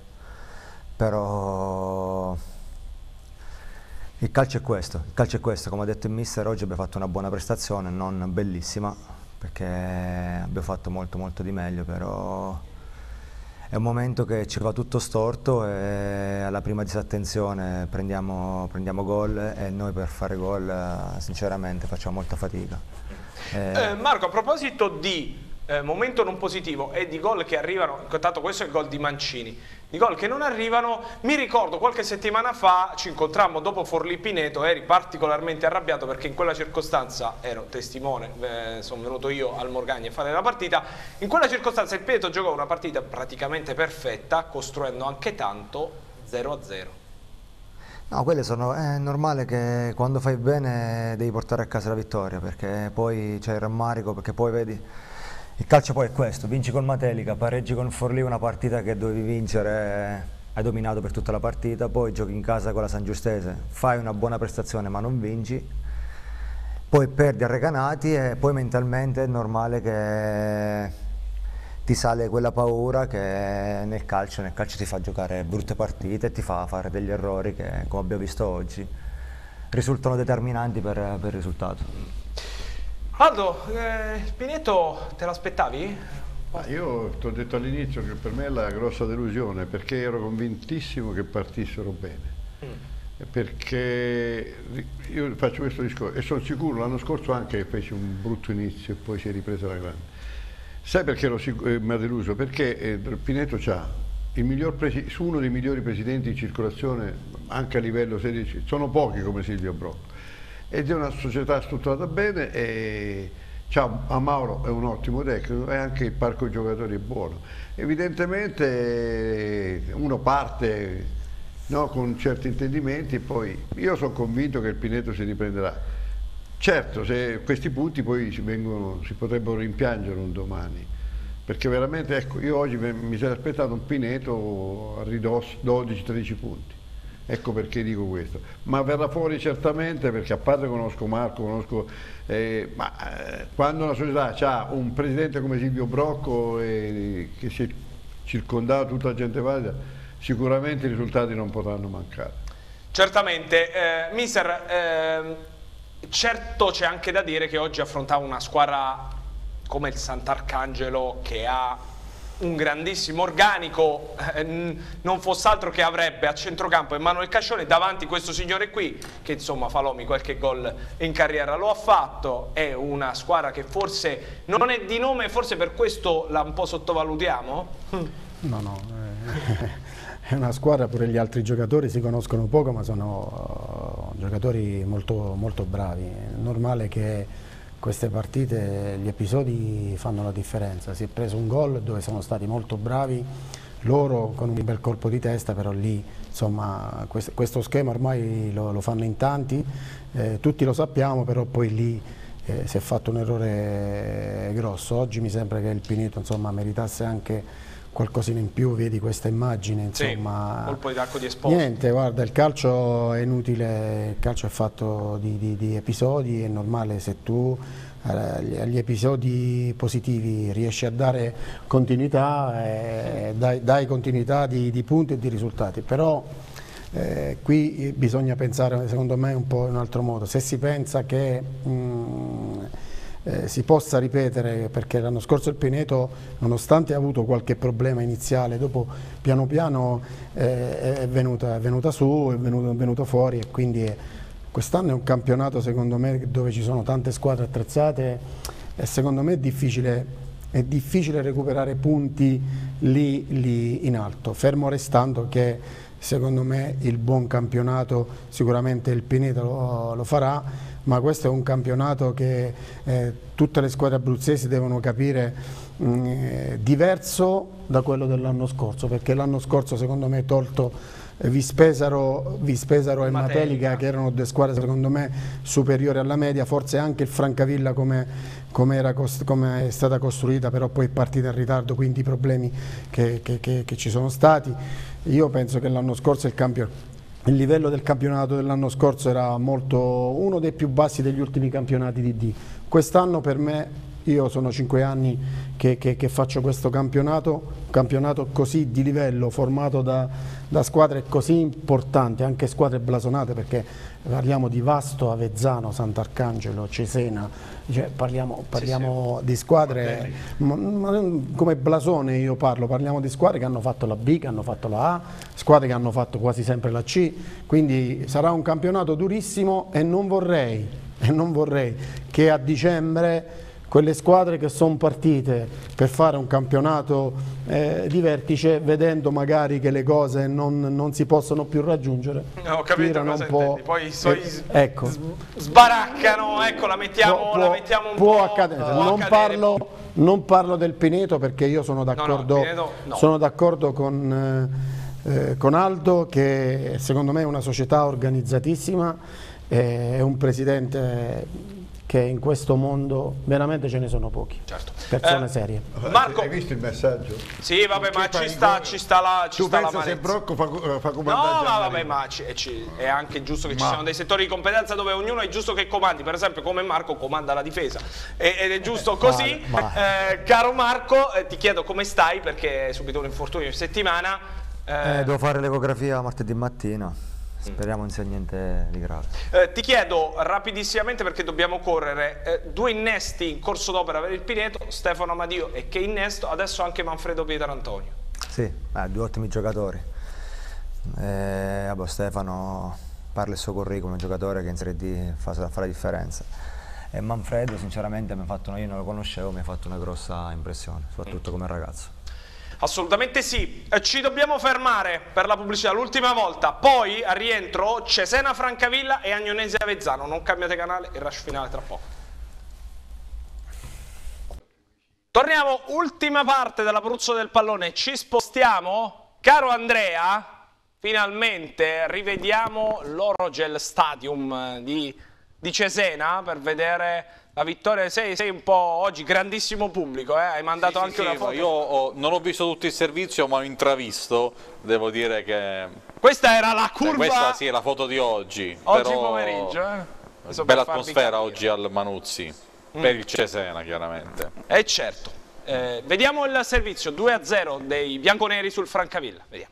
Però il calcio è questo, il calcio è questo, come ha detto il mister, oggi abbiamo fatto una buona prestazione, non bellissima, perché abbiamo fatto molto molto di meglio, però è un momento che ci va tutto storto e alla prima disattenzione prendiamo, prendiamo gol e noi per fare gol sinceramente facciamo molta fatica. Eh, Marco, a proposito di eh, momento non positivo e di gol che arrivano, intanto questo è il gol di Mancini, di gol che non arrivano, mi ricordo qualche settimana fa ci incontrammo dopo Forlì Pineto, eri particolarmente arrabbiato perché in quella circostanza, ero testimone, eh, sono venuto io al Morgagni a fare la partita, in quella circostanza il Pineto giocò una partita praticamente perfetta, costruendo anche tanto, zero a zero. No, quelle sono, è normale che quando fai bene devi portare a casa la vittoria, perché poi c'è il rammarico, perché poi vedi, il calcio poi è questo, vinci col Matelica, pareggi con Forlì una partita che dovevi vincere, hai dominato per tutta la partita, poi giochi in casa con la San Giustese, fai una buona prestazione ma non vinci, poi perdi a Recanati e poi mentalmente è normale che ti sale quella paura che nel calcio, nel calcio ti fa giocare brutte partite e ti fa fare degli errori che, come abbiamo visto oggi, risultano determinanti per, per il risultato. Aldo, eh, Pineto te l'aspettavi? Ah, io ti ho detto all'inizio che per me è la grossa delusione, perché ero convintissimo che partissero bene. Mm. Perché io faccio questo discorso e sono sicuro l'anno scorso anche che fece un brutto inizio e poi si è ripresa la grande. Sai perché eh, mi ha deluso? Perché eh, Pineto c'ha il miglior su uno dei migliori presidenti in circolazione anche a livello sedici, sono pochi come Silvio Brocco, ed è una società strutturata bene e a Mauro è un ottimo tecnico e anche il parco giocatori è buono. Evidentemente uno parte, no, con certi intendimenti, poi io sono convinto che il Pineto si riprenderà. Certo, se questi punti poi si, vengono, si potrebbero rimpiangere un domani, perché veramente, ecco, io oggi mi sarei aspettato un Pineto a ridosso dodici tredici punti, ecco perché dico questo, ma verrà fuori certamente, perché a parte conosco Marco, conosco, eh, ma eh, quando una società ha un presidente come Silvio Brocco eh, che si è circondato tutta la gente valida, sicuramente i risultati non potranno mancare. Certamente, eh, mister, eh, certo c'è anche da dire che oggi affrontava una squadra come il Sant'Arcangelo che ha un grandissimo organico, eh, non fosse altro che avrebbe a centrocampo Emanuele Cascione, davanti questo signore qui che insomma Falomi qualche gol in carriera lo ha fatto, è una squadra che forse non è di nome, forse per questo la un po' sottovalutiamo? No, no, eh, è una squadra, pure gli altri giocatori si conoscono poco ma sono uh, giocatori molto, molto bravi, è normale che queste partite, gli episodi fanno la differenza. Si è preso un gol dove sono stati molto bravi loro con un bel colpo di testa, però lì insomma questo, questo schema ormai lo, lo fanno in tanti, eh, tutti lo sappiamo, però poi lì eh, si è fatto un errore grosso. Oggi mi sembra che il Pineto insomma meritasse anche qualcosina in più, vedi questa immagine, insomma, sì, colpo di tacco di Esposito. Niente, guarda, il calcio è inutile, il calcio è fatto di, di, di episodi, è normale se tu eh, agli episodi positivi riesci a dare continuità, eh, dai, dai continuità di, di punti e di risultati, però eh, qui bisogna pensare secondo me un po' in un altro modo. Se si pensa che mh, Eh, si possa ripetere, perché l'anno scorso il Pineto, nonostante ha avuto qualche problema iniziale, dopo piano piano eh, è, venuta, è venuta su, è venuto, è venuto fuori, e quindi quest'anno è un campionato secondo me dove ci sono tante squadre attrezzate e secondo me è difficile, è difficile recuperare punti lì, lì in alto, fermo restando che secondo me il buon campionato sicuramente il Pineto lo, lo farà, ma questo è un campionato che eh, tutte le squadre abruzzesi devono capire mh, eh, diverso da quello dell'anno scorso, perché l'anno scorso secondo me tolto eh, Vispesaro, Vispesaro e Matelica, che erano due squadre secondo me superiori alla media, forse anche il Francavilla come, come, era come è stata costruita, però poi è partita in ritardo, quindi i problemi che, che, che, che ci sono stati. Io penso che l'anno scorso il campionato Il livello del campionato dell'anno scorso era molto, uno dei più bassi degli ultimi campionati di D. Quest'anno per me, io sono cinque anni che, che, che faccio questo campionato, un campionato così di livello, formato da, da squadre così importanti, anche squadre blasonate, perché parliamo di Vasto, Avezzano, Sant'Arcangelo, Cesena, cioè parliamo, parliamo sì, sì. di squadre, ma, ma come blasone io parlo, parliamo di squadre che hanno fatto la B, che hanno fatto la A, squadre che hanno fatto quasi sempre la C, quindi sarà un campionato durissimo e non vorrei, e non vorrei che a dicembre quelle squadre che sono partite per fare un campionato eh, di vertice, vedendo magari che le cose non, non si possono più raggiungere, ho capito cosa un po', poi so, eh, ecco. sbaraccano, ecco, la mettiamo, può, la mettiamo un può po', accadere. Può non, accadere. Parlo, non parlo del Pineto, perché io sono d'accordo no, no, no. sono d'accordo con, eh, con Aldo, che secondo me è una società organizzatissima, eh, è un presidente che in questo mondo veramente ce ne sono pochi, certo. persone eh, serie. Marco, hai visto il messaggio? Sì, vabbè, ma ci sta, ci sta la ci tu sta pensa la se Brocco fa, fa comandare? No, ma vabbè, ma ci, ci, è anche giusto che ma. ci siano dei settori di competenza dove ognuno è giusto che comandi, per esempio come Marco comanda la difesa, e, ed è giusto così. Ma, ma. Eh, caro Marco, eh, ti chiedo come stai, perché hai subito un infortunio in settimana. Eh, eh, devo fare l'ecografia martedì mattina. Speriamo non sia niente di grave. Eh, ti chiedo rapidissimamente, perché dobbiamo correre, eh, due innesti in corso d'opera per il Pineto, Stefano Amadio e che innesto, adesso anche Manfredo Pietrantonio. Sì, eh, due ottimi giocatori. Eh, vabbè, Stefano parla il suo curriculum, un giocatore che in Serie D fa, fa la differenza. E Manfredo sinceramente mi ha fatto, io non lo conoscevo, mi ha fatto una grossa impressione, soprattutto come ragazzo. Assolutamente sì, eh, ci dobbiamo fermare per la pubblicità l'ultima volta, poi al rientro Cesena Francavilla e Agnonese Avezzano, non cambiate canale, il rush finale tra poco. Torniamo, ultima parte dell'Abruzzo del pallone, ci spostiamo, caro Andrea, finalmente rivediamo l'Orogel Stadium di, di Cesena per vedere la vittoria. Sei, sei un po' oggi grandissimo pubblico, eh? Hai mandato sì, anche sì, una sì, foto. Io ho, non ho visto tutto il servizio, ma ho intravisto, devo dire che... Questa era la curva... Cioè, questa sì è la foto di oggi. Oggi però... pomeriggio, eh? Bella atmosfera oggi al Manuzzi, mm. per il Cesena chiaramente. Eh certo. Eh, vediamo il servizio, due a zero dei bianconeri sul Francavilla, vediamo.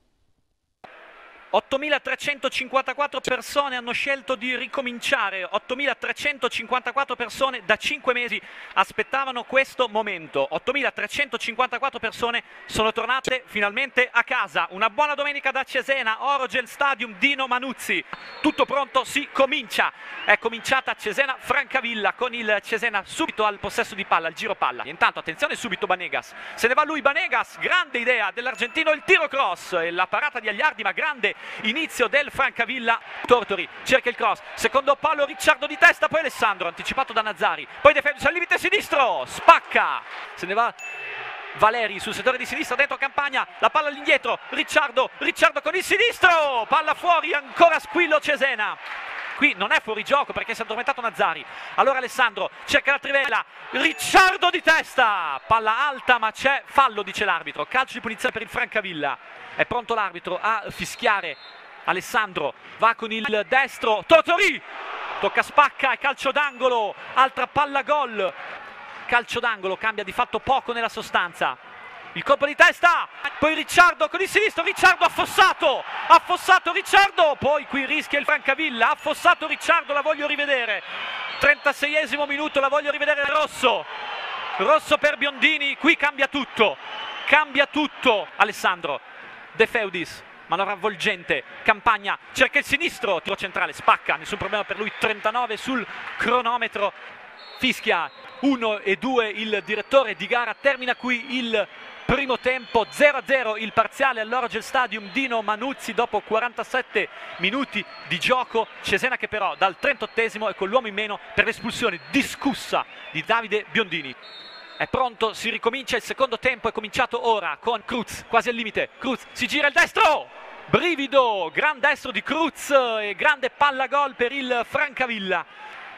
ottomilatrecentocinquantaquattro persone hanno scelto di ricominciare, ottomilatrecentocinquantaquattro persone da cinque mesi aspettavano questo momento, ottomilatrecentocinquantaquattro persone sono tornate finalmente a casa. Una buona domenica da Cesena, Orogel Stadium, Dino Manuzzi, tutto pronto, si comincia, è cominciata Cesena Francavilla con il Cesena subito al possesso di palla, al giro palla. Intanto attenzione subito Banegas, se ne va lui Banegas, grande idea dell'argentino, il tiro cross e la parata di Agliardi, ma grande inizio del Francavilla. Tortori cerca il cross, secondo palo Ricciardo di testa, poi Alessandro anticipato da Nazzari, poi De Felice al limite sinistro, spacca, se ne va Valeri sul settore di sinistra dentro Campagna, la palla all'indietro, Ricciardo, Ricciardo con il sinistro, palla fuori, ancora squillo Cesena. Qui non è fuori gioco perché si è addormentato Nazzari. Allora Alessandro cerca la trivella, Ricciardo di testa, palla alta ma c'è fallo, dice l'arbitro, calcio di punizione per il Francavilla. È pronto l'arbitro a fischiare. Alessandro va con il destro, Tortori tocca Spacca e calcio d'angolo, altra palla gol, calcio d'angolo, cambia di fatto poco nella sostanza. Il colpo di testa, poi Ricciardo con il sinistro, Ricciardo affossato, affossato Ricciardo, poi qui rischia il Francavilla, affossato Ricciardo, la voglio rivedere, trentaseiesimo minuto, la voglio rivedere, rosso, rosso per Biondini, qui cambia tutto, cambia tutto. Alessandro, De Feudis, manovra avvolgente, Campagna cerca il sinistro, tiro centrale, Spacca, nessun problema per lui, trentanove sul cronometro, fischia uno e due il direttore di gara, termina qui il primo tempo, zero a zero il parziale all'Orogel Stadium, Dino Manuzzi dopo quarantasette minuti di gioco. Cesena che però dal trentottesimo è con l'uomo in meno per l'espulsione discussa di Davide Biondini. È pronto, si ricomincia il secondo tempo, è cominciato ora con Cruz, quasi al limite, Cruz si gira il destro, brivido, gran destro di Cruz e grande palla gol per il Francavilla.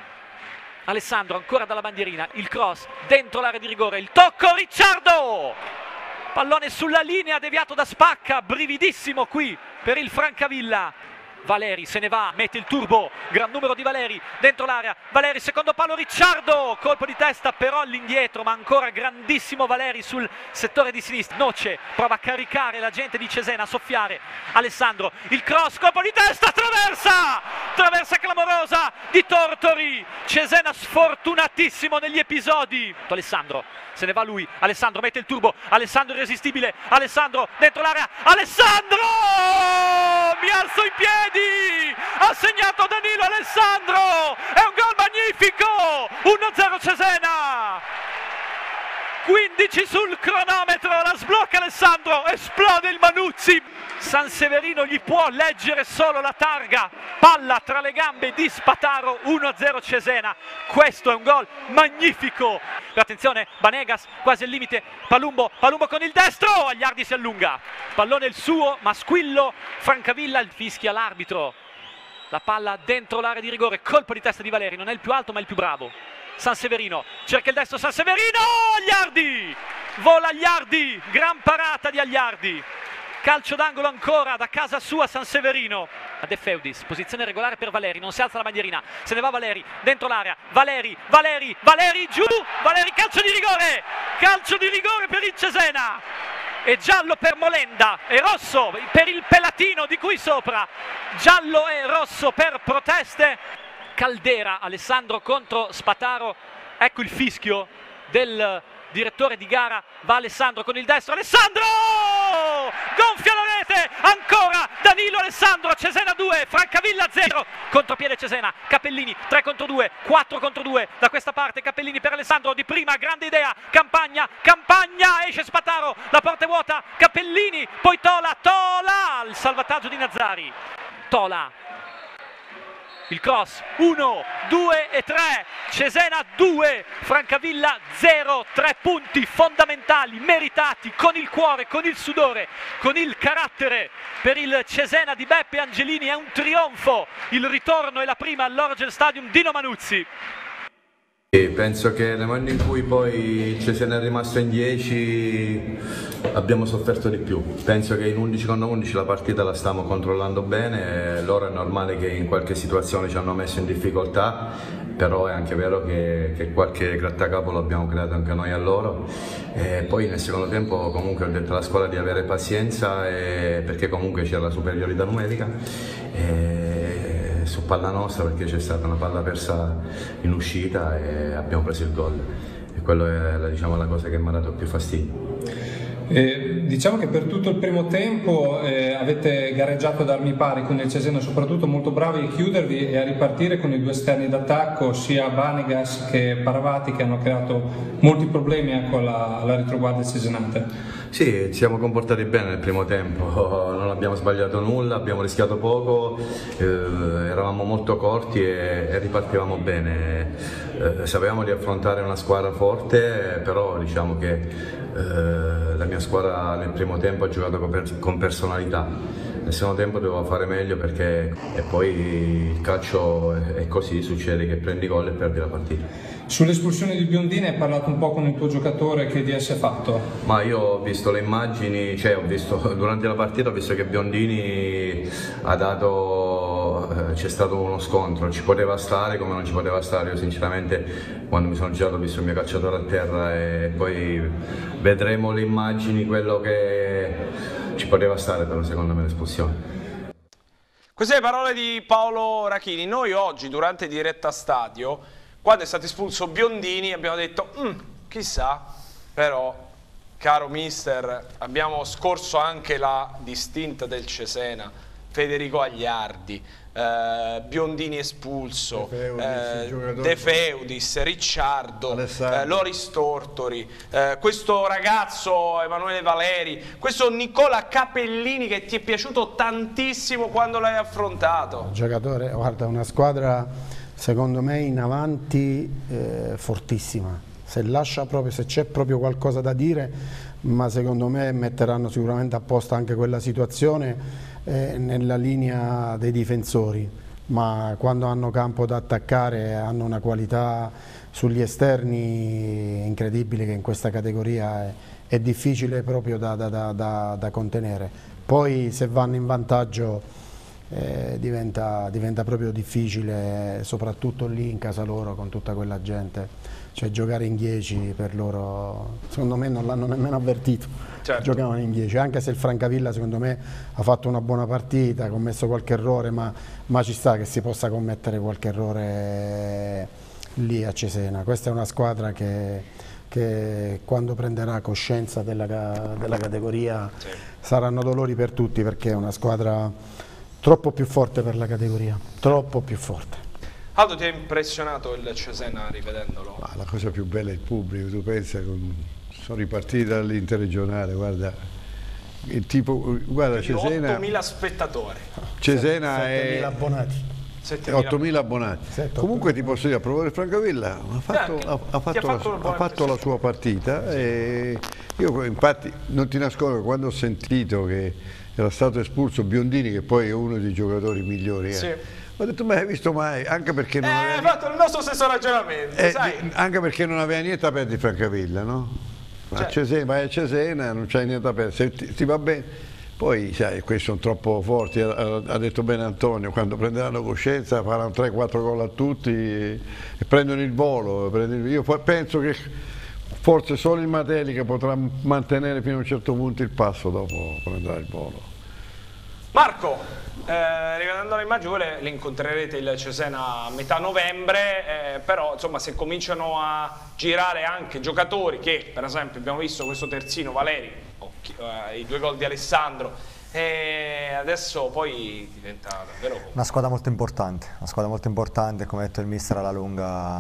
Alessandro ancora dalla bandierina, il cross dentro l'area di rigore, il tocco Ricciardo, pallone sulla linea deviato da Spacca, brividissimo qui per il Francavilla. Valeri se ne va, mette il turbo, gran numero di Valeri dentro l'area, Valeri secondo palo Ricciardo, colpo di testa però all'indietro, ma ancora grandissimo Valeri sul settore di sinistra. Noce prova a caricare la gente di Cesena, a soffiare Alessandro, il cross, colpo di testa, traversa, traversa clamorosa di Tortori. Cesena sfortunatissimo negli episodi. Alessandro se ne va lui, Alessandro mette il turbo, Alessandro irresistibile, Alessandro dentro l'area, Alessandro mi alzo in piedi, ha segnato Danilo Alessandro, è un gol magnifico, uno a zero Cesena, quindici sul cronometro, la sblocca Alessandro, esplode il Manuzzi, Sanseverino gli può leggere solo la targa, palla tra le gambe di Spataro, uno a zero Cesena, questo è un gol magnifico. Attenzione, Banegas quasi al limite, Palumbo, Palumbo con il destro, Agliardi si allunga, pallone il suo, ma squillo, Francavilla, il fischia l'arbitro. la palla dentro l'area di rigore, colpo di testa di Valeri, non è il più alto ma il più bravo. Sanseverino, cerca il destro Sanseverino, Agliardi, vola Agliardi, gran parata di Agliardi. Calcio d'angolo ancora da casa sua Sanseverino. A De Feudis, posizione regolare per Valeri, non si alza la bandierina, se ne va Valeri, dentro l'area, Valeri, Valeri, Valeri giù, Valeri, calcio di rigore, calcio di rigore per il Cesena. E giallo per Molenda e rosso per il Pelatino di qui sopra, giallo e rosso per proteste. Caldera, Alessandro contro Spataro, ecco il fischio del direttore di gara, va Alessandro con il destro, Alessandro! Gonfia la rete, ancora Danilo Alessandro, Cesena due, Francavilla zero, contropiede Cesena, Capellini tre contro due, quattro contro due, da questa parte Capellini per Alessandro, di prima, grande idea, Campagna, Campagna, esce Spataro, la porta è vuota, Capellini, poi Tola, Tola, il salvataggio di Nazzari, Tola. Il cross, uno, due e tre, Cesena due, Francavilla zero, tre punti fondamentali, meritati, con il cuore, con il sudore, con il carattere per il Cesena di Beppe Angelini, è un trionfo, il ritorno è la prima all'Orgel Stadium, Dino Manuzzi. Penso che nel momento in cui poi Cesena è rimasto in dieci abbiamo sofferto di più. Penso che in undici contro undici la partita la stiamo controllando bene, loro è normale che in qualche situazione ci hanno messo in difficoltà, però è anche vero che, che qualche grattacapo l'abbiamo creato anche noi a loro. E poi nel secondo tempo comunque ho detto alla squadra di avere pazienza, e, perché comunque c'era la superiorità numerica. E, su palla nostra, perché c'è stata una palla persa in uscita e abbiamo preso il gol, e quello è la, diciamo, la cosa che mi ha dato più fastidio. Eh, diciamo che per tutto il primo tempo eh, avete gareggiato ad armi pari con il Cesena, soprattutto molto bravi a chiudervi e a ripartire con i due esterni d'attacco, sia Banegas che Paravati, che hanno creato molti problemi ecco, alla, alla retroguardia cesenate. Sì, ci siamo comportati bene nel primo tempo, non abbiamo sbagliato nulla, abbiamo rischiato poco, eh, eravamo molto corti e, e ripartivamo bene. Eh, sapevamo di affrontare una squadra forte, però diciamo che eh, la mia squadra nel primo tempo ha giocato con, per, con personalità. Nel secondo tempo dovevo fare meglio, perché e poi il calcio è così, succede che prendi gol e perdi la partita. Sull'espulsione di Biondini hai parlato un po' con il tuo giocatore, che idea si è fatto? Ma io ho visto le immagini, cioè ho visto durante la partita ho visto che Biondini ha dato, eh, c'è stato uno scontro, ci poteva stare come non ci poteva stare. Io sinceramente quando mi sono girato ho visto il mio calciatore a terra, e poi vedremo le immagini, quello che ci poteva stare, però secondo me l'espulsione. Queste le parole di Paolo Rachini. Noi oggi durante diretta stadio, quando è stato espulso Biondini, abbiamo detto mm, chissà, però caro mister, abbiamo scorso anche la distinta del Cesena, Federico Agliardi, eh, Biondini espulso, De Feudis, eh, De Feudis Ricciardo, eh, Loris Tortori, eh, questo ragazzo Emanuele Valeri, questo Nicola Capellini che ti è piaciuto tantissimo quando l'hai affrontato. Giocatore, guarda, una squadra secondo me in avanti eh, fortissima, se lascia proprio, se c'è proprio qualcosa da dire, ma secondo me metteranno sicuramente a posto anche quella situazione eh, nella linea dei difensori, ma quando hanno campo da attaccare hanno una qualità sugli esterni incredibile, che in questa categoria è, è difficile proprio da, da, da, da, da contenere. Poi se vanno in vantaggio Eh, diventa, diventa proprio difficile, soprattutto lì in casa loro con tutta quella gente, cioè giocare in dieci per loro secondo me non l'hanno nemmeno avvertito. Certo. Giocavano in dieci, anche se il Francavilla secondo me ha fatto una buona partita, ha commesso qualche errore, ma, ma ci sta che si possa commettere qualche errore lì a Cesena. Questa è una squadra che, che quando prenderà coscienza della, della categoria sì. saranno dolori per tutti, perché è una squadra troppo più forte per la categoria, troppo più forte. Aldo, ti ha impressionato il Cesena rivedendolo? Ma la cosa più bella è il pubblico, tu pensa, con... sono ripartiti dall'interregionale, guarda, il tipo, guarda Cesena... ottomila spettatori. Cesena è... settemila abbonati. ottomila abbonati. sette, Comunque ti posso dire, a proposito del Francavilla, ha fatto, ha, ha fatto, fatto, la, ha fatto la sua partita, sì. E io infatti non ti nascondo, quando ho sentito che era stato espulso Biondini, che poi è uno dei giocatori migliori, eh, sì. Ho detto, ma hai visto mai? Anche perché non Eh, aveva hai fatto il nostro stesso ragionamento, eh, sai? Anche perché non aveva niente da perdere Francavilla, no? A Certo. Cesena, vai a Cesena, non c'hai niente da perdere, se ti, ti va bene. Poi, sai, questi sono troppo forti, ha, ha detto bene Antonio, quando prenderanno coscienza faranno tre quattro gol a tutti e, e prendono il volo. Prendono, io penso che forse solo il Matelica potrà mantenere fino a un certo punto il passo, dopo prenderà il volo. Marco, eh, rivedendo le immagini, voi le, le incontrerete il Cesena a metà novembre, eh, però insomma se cominciano a girare anche giocatori che, per esempio abbiamo visto questo terzino Valeri, occhi, eh, i due gol di Alessandro, e adesso poi diventa davvero... Una squadra molto importante, una squadra molto importante, come ha detto il mister alla lunga,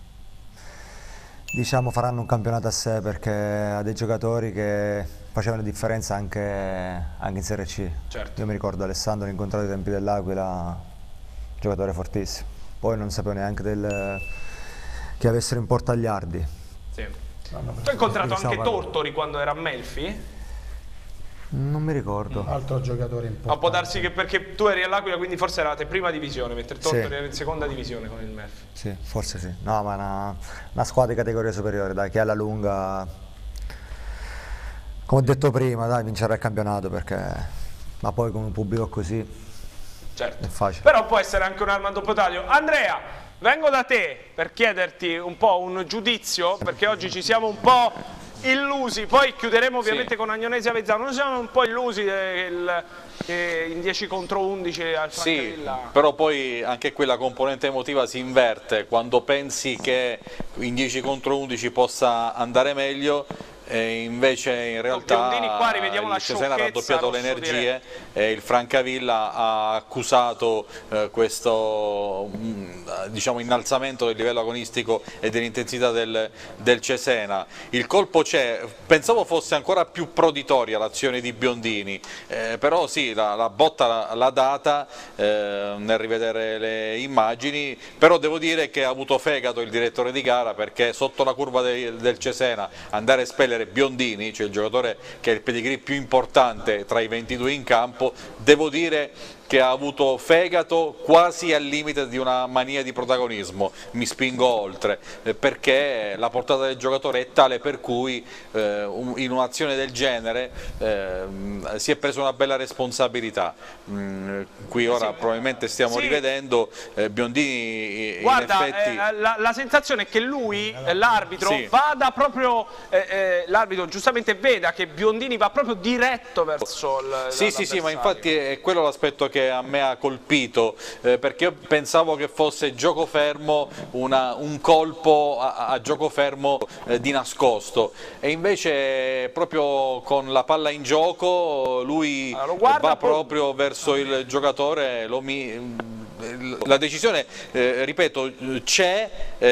diciamo faranno un campionato a sé perché ha dei giocatori che facevano differenza anche, anche in Serie C. Certo. Io mi ricordo Alessandro incontrato ai tempi dell'Aquila, giocatore fortissimo, poi non sapevo neanche del, che avessero in Portagliardi. Sì. Tu hai incontrato anche Tortori quando era a Melfi? Non mi ricordo. Altro giocatore importante. Ma può darsi che perché tu eri all'Aquila, quindi forse eravate prima divisione, mentre Tortori Sì. era in seconda divisione con il Melfi. Sì, forse sì. No, ma una, una squadra di categoria superiore, dai, che alla lunga, come ho detto prima, dai, vincerà il campionato perché, ma poi con un pubblico così certo. è facile. Però può essere anche un'arma a doppio taglio. Andrea, vengo da te per chiederti un po' un giudizio, perché oggi ci siamo un po' illusi, poi chiuderemo ovviamente sì. con Agnonesi Avezzano, noi siamo un po' illusi del, che in dieci contro undici al Francavilla. Sì, però poi anche quella componente emotiva si inverte, quando pensi che in dieci contro undici possa andare meglio, e invece in realtà qua rivediamo il Cesena ha raddoppiato le energie e il Francavilla ha accusato eh, questo mh, diciamo innalzamento del livello agonistico e dell'intensità del, del Cesena. Il colpo c'è, pensavo fosse ancora più proditoria l'azione di Biondini, eh, però sì, la, la botta l'ha data eh, nel rivedere le immagini, però devo dire che ha avuto fegato il direttore di gara, perché sotto la curva de, del Cesena andare a espellere Biondini, cioè il giocatore che ha il pedigree più importante tra i ventidue in campo, devo dire che ha avuto fegato quasi al limite di una mania di protagonismo, mi spingo oltre, eh, perché la portata del giocatore è tale per cui eh, un, in un'azione del genere eh, si è preso una bella responsabilità. Mm, qui ora sì. probabilmente stiamo sì. rivedendo eh, Biondini in Guarda, effetti... eh, la, la sensazione è che lui, eh, l'arbitro, sì. vada proprio, eh, eh, l'arbitro giustamente veda che Biondini va proprio diretto verso il... Sì, sì, sì, ma infatti è quello l'aspetto che a me ha colpito, eh, perché io pensavo che fosse gioco fermo, una, un colpo a, a gioco fermo eh, di nascosto, e invece proprio con la palla in gioco lui allora, va proprio verso il giocatore, lo mi... La decisione, eh, ripeto, c'è,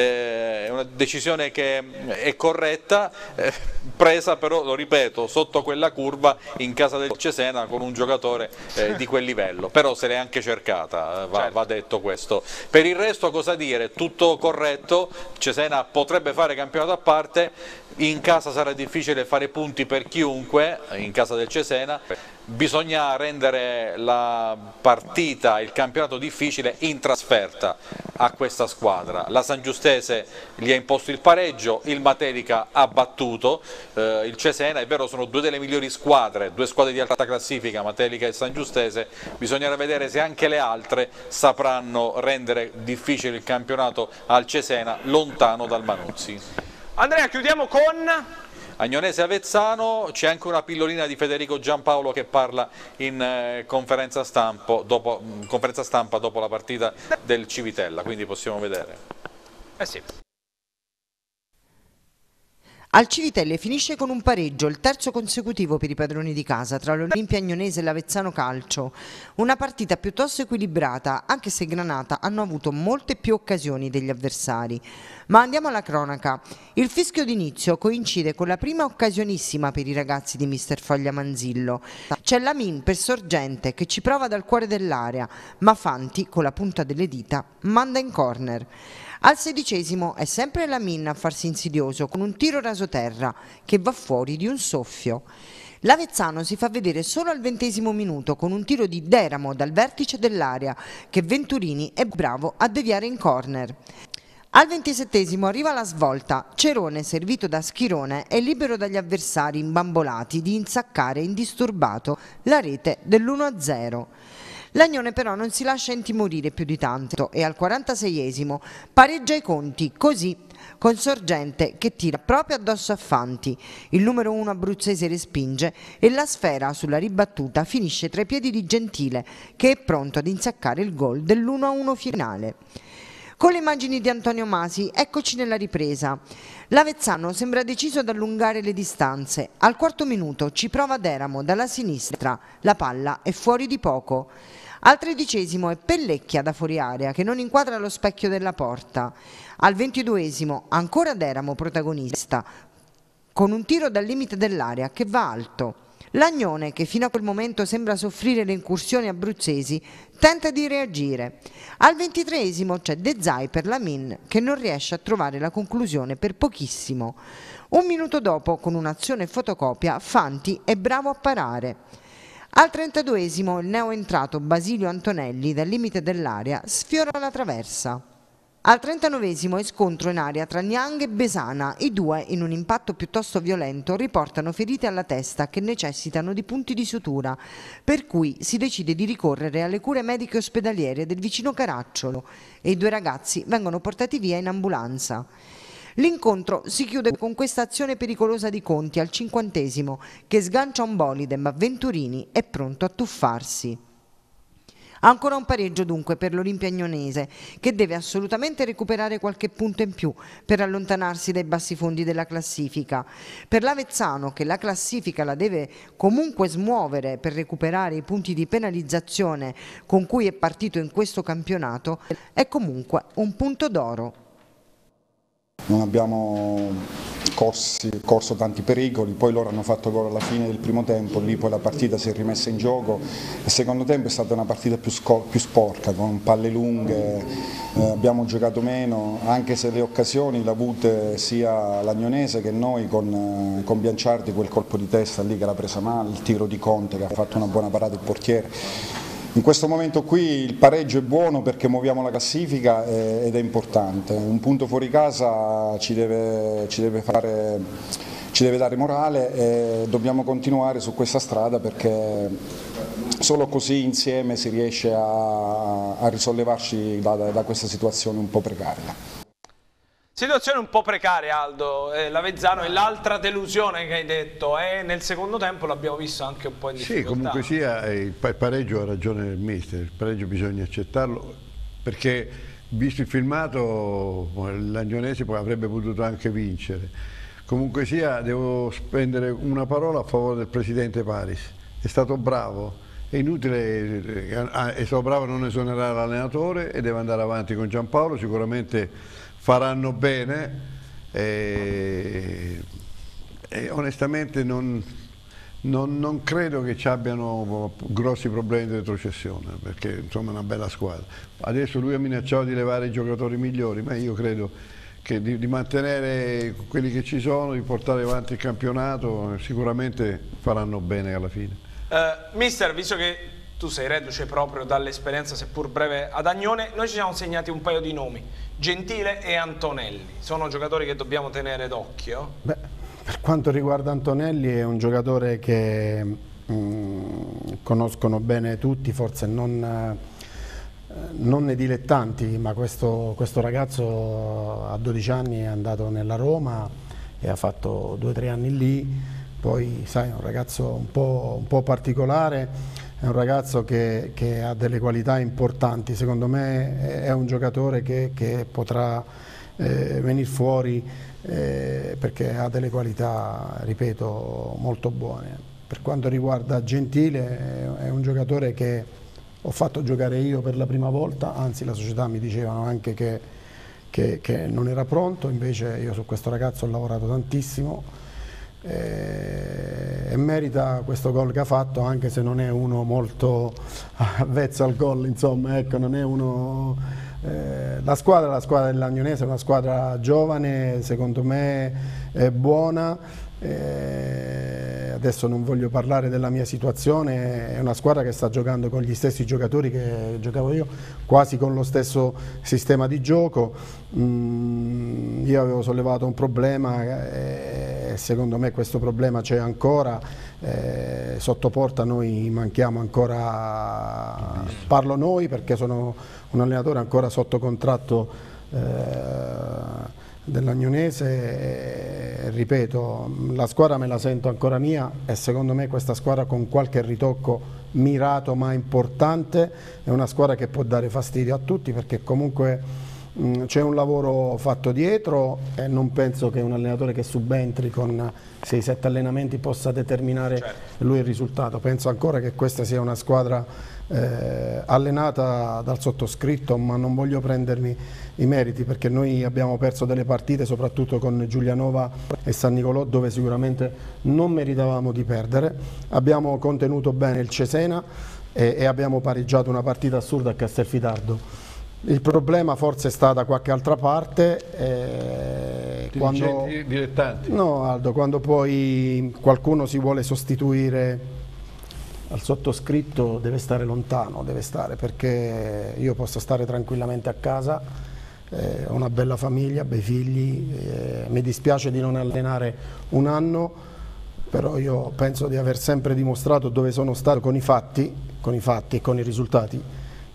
eh, è una decisione che è corretta, eh, presa però, lo ripeto, sotto quella curva in casa del Cesena con un giocatore eh, di quel livello, però se l'è anche cercata, va, certo. va detto questo. Per il resto cosa dire? Tutto corretto, Cesena potrebbe fare campionato a parte, in casa sarà difficile fare punti per chiunque, in casa del Cesena. Bisogna rendere la partita, il campionato difficile in trasferta a questa squadra. La San Giustese gli ha imposto il pareggio, il Matelica ha battuto eh, il Cesena, è vero, sono due delle migliori squadre, due squadre di alta classifica, Matelica e San Giustese, bisognerà vedere se anche le altre sapranno rendere difficile il campionato al Cesena lontano dal Manuzzi. Andrea, chiudiamo con... Agnonesi Avezzano, c'è anche una pillolina di Federico Giampaolo che parla in eh, conferenza, stampo, dopo, mh, conferenza stampa dopo la partita del Civitella, quindi possiamo vedere. Eh sì. Al Civitelle finisce con un pareggio, il terzo consecutivo per i padroni di casa tra l'Olimpia Agnonese e l'Avezzano Calcio. Una partita piuttosto equilibrata, anche se Granata hanno avuto molte più occasioni degli avversari. Ma andiamo alla cronaca. Il fischio d'inizio coincide con la prima occasionissima per i ragazzi di mister Foglia Manzillo. C'è Lamin per Sorgente che ci prova dal cuore dell'area, ma Fanti con la punta delle dita manda in corner. Al sedicesimo è sempre Lamin a farsi insidioso con un tiro rasoterra che va fuori di un soffio. L'Avezzano si fa vedere solo al ventesimo minuto con un tiro di Deramo dal vertice dell'area che Venturini è bravo a deviare in corner. Al ventisettesimo arriva la svolta, Cerone servito da Schirone è libero dagli avversari imbambolati di insaccare indisturbato la rete dell'uno a zero. L'Agnone però non si lascia intimorire più di tanto e al quarantaseiesimo pareggia i conti, così con Sorgente che tira proprio addosso a Fanti. Il numero uno abruzzese respinge e la sfera sulla ribattuta finisce tra i piedi di Gentile che è pronto ad insaccare il gol dell'uno a uno finale. Con le immagini di Antonio Masi, eccoci nella ripresa. L'Avezzano sembra deciso ad allungare le distanze. Al quarto minuto ci prova Deramo dalla sinistra, la palla è fuori di poco. Al tredicesimo è Pellecchia da fuori area che non inquadra lo specchio della porta. Al ventiduesimo ancora Deramo protagonista, con un tiro dal limite dell'area che va alto. L'Agnone, che fino a quel momento sembra soffrire le incursioni abruzzesi, tenta di reagire. Al ventitreesimo c'è De Zai per la Min che non riesce a trovare la conclusione per pochissimo. Un minuto dopo, con un'azione fotocopia, Fanti è bravo a parare. Al trentaduesimo il neoentrato Basilio Antonelli dal limite dell'area sfiora la traversa. Al trentanovesimo è scontro in aria tra Niang e Besana, i due in un impatto piuttosto violento riportano ferite alla testa che necessitano di punti di sutura, per cui si decide di ricorrere alle cure mediche ospedaliere del vicino Caracciolo e i due ragazzi vengono portati via in ambulanza. L'incontro si chiude con questa azione pericolosa di Conti al cinquantesimo che sgancia un bolide ma Venturini è pronto a tuffarsi. Ancora un pareggio dunque per l'Olimpia Agnonese che deve assolutamente recuperare qualche punto in più per allontanarsi dai bassi fondi della classifica. Per l'Avezzano, che la classifica la deve comunque smuovere per recuperare i punti di penalizzazione con cui è partito in questo campionato, è comunque un punto d'oro. Non abbiamo corsi, corso tanti pericoli, poi loro hanno fatto gol alla fine del primo tempo, lì poi la partita si è rimessa in gioco. Il secondo tempo è stata una partita più, più sporca, con palle lunghe, eh, abbiamo giocato meno, anche se le occasioni le ha avute sia l'Agnonese che noi con, eh, con Bianciardi, quel colpo di testa lì che l'ha presa male, il tiro di Conte che ha fatto una buona parata il portiere. In questo momento qui il pareggio è buono perché muoviamo la classifica ed è importante. Un punto fuori casa ci deve, ci deve, fare, ci deve dare morale e dobbiamo continuare su questa strada perché solo così insieme si riesce a, a risollevarci da, da questa situazione un po' precaria. Situazione un po' precaria, Aldo, eh, l'Avezzano e l'altra delusione che hai detto, e nel secondo tempo l'abbiamo visto anche un po' in difficoltà. Sì, comunque sia, il pareggio ha ragione il mister, il pareggio bisogna accettarlo perché visto il filmato l'Agnonese poi avrebbe potuto anche vincere. Comunque sia, devo spendere una parola a favore del presidente Paris, è stato bravo, è inutile, è stato bravo a non esonerare l'allenatore e deve andare avanti con Giampaolo, sicuramente faranno bene e, e onestamente non, non, non credo che ci abbiano grossi problemi di retrocessione perché insomma è una bella squadra. Adesso lui ha minacciato di levare i giocatori migliori, ma io credo che di, di mantenere quelli che ci sono, di portare avanti il campionato, sicuramente faranno bene alla fine. Uh, mister, visto che tu sei reduce proprio dall'esperienza seppur breve ad Agnone, noi ci siamo segnati un paio di nomi, Gentile e Antonelli, sono giocatori che dobbiamo tenere d'occhio? Beh, per quanto riguarda Antonelli è un giocatore che mh, conoscono bene tutti, forse non, eh, non nei dilettanti, ma questo, questo ragazzo a dodici anni è andato nella Roma e ha fatto due o tre anni lì, poi sai è un ragazzo un po', un po' particolare. È un ragazzo che, che ha delle qualità importanti, secondo me è un giocatore che, che potrà eh, venire fuori eh, perché ha delle qualità, ripeto, molto buone. Per quanto riguarda Gentile è un giocatore che ho fatto giocare io per la prima volta, anzi la società mi dicevano anche che, che, che non era pronto, invece io su questo ragazzo ho lavorato tantissimo. E merita questo gol che ha fatto anche se non è uno molto avvezzo al gol, insomma, ecco, non è uno eh, la squadra, la squadra dell'Agnonese è una squadra giovane, secondo me è buona, eh, adesso non voglio parlare della mia situazione, è una squadra che sta giocando con gli stessi giocatori che giocavo io, quasi con lo stesso sistema di gioco. Mm, io avevo sollevato un problema e secondo me questo problema c'è ancora, eh, sotto porta noi manchiamo ancora, parlo noi perché sono un allenatore ancora sotto contratto eh, dell'Agnonese, e, ripeto, la squadra me la sento ancora mia e secondo me questa squadra con qualche ritocco mirato ma importante è una squadra che può dare fastidio a tutti, perché comunque c'è un lavoro fatto dietro e non penso che un allenatore che subentri con sei sette allenamenti possa determinare certo. lui il risultato. Penso ancora che questa sia una squadra eh, allenata dal sottoscritto, ma non voglio prendermi i meriti perché noi abbiamo perso delle partite soprattutto con Giulianova e San Nicolò dove sicuramente non meritavamo di perdere. Abbiamo contenuto bene il Cesena e, e abbiamo pareggiato una partita assurda a Castelfidardo. Il problema forse è sta da qualche altra parte, eh, quando, dilettanti. No Aldo, quando poi qualcuno si vuole sostituire al sottoscritto deve stare lontano, deve stare, perché io posso stare tranquillamente a casa, eh, ho una bella famiglia, bei figli, eh, mi dispiace di non allenare un anno, però io penso di aver sempre dimostrato dove sono stato con i fatti, con i fatti e con i risultati.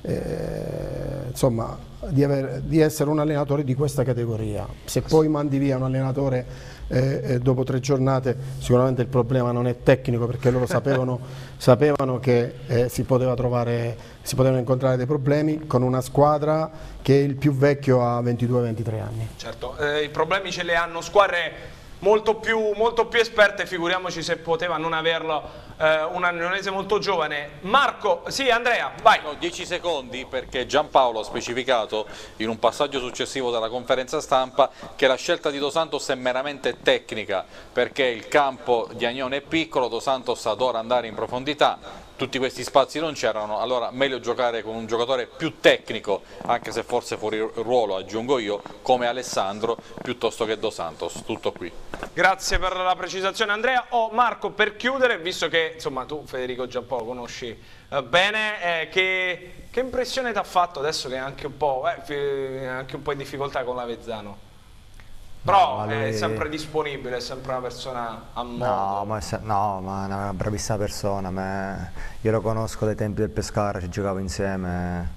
Eh, insomma di, aver, di essere un allenatore di questa categoria. Se poi mandi via un allenatore eh, eh, dopo tre giornate sicuramente il problema non è tecnico, perché loro sapevano, sapevano che eh, si poteva trovare, si potevano incontrare dei problemi con una squadra che il più vecchio ha ventidue ventitré anni. Certo, eh, i problemi ce li hanno squadre molto più, molto più esperte, figuriamoci se poteva non averlo eh, un agnonese molto giovane. Marco, sì Andrea, vai. No, dieci secondi, perché Giampaolo ha specificato in un passaggio successivo della conferenza stampa che la scelta di Dos Santos è meramente tecnica, perché il campo di Agnone è piccolo, Dos Santos adora andare in profondità, tutti questi spazi non c'erano, allora meglio giocare con un giocatore più tecnico, anche se forse fuori ruolo aggiungo io, come Alessandro, piuttosto che Dos Santos. Tutto qui. Grazie per la precisazione Andrea. Oh, Marco, per chiudere, visto che insomma tu Federico Giampaolo conosci eh, bene, eh, che, che impressione ti ha fatto adesso che è anche un po', eh, anche un po' in difficoltà con l'Avezzano? Però no, lui... è sempre disponibile, è sempre una persona a modo. No, ma è, no, ma è una bravissima persona. Ma io lo conosco dai tempi del Pescara, ci giocavo insieme.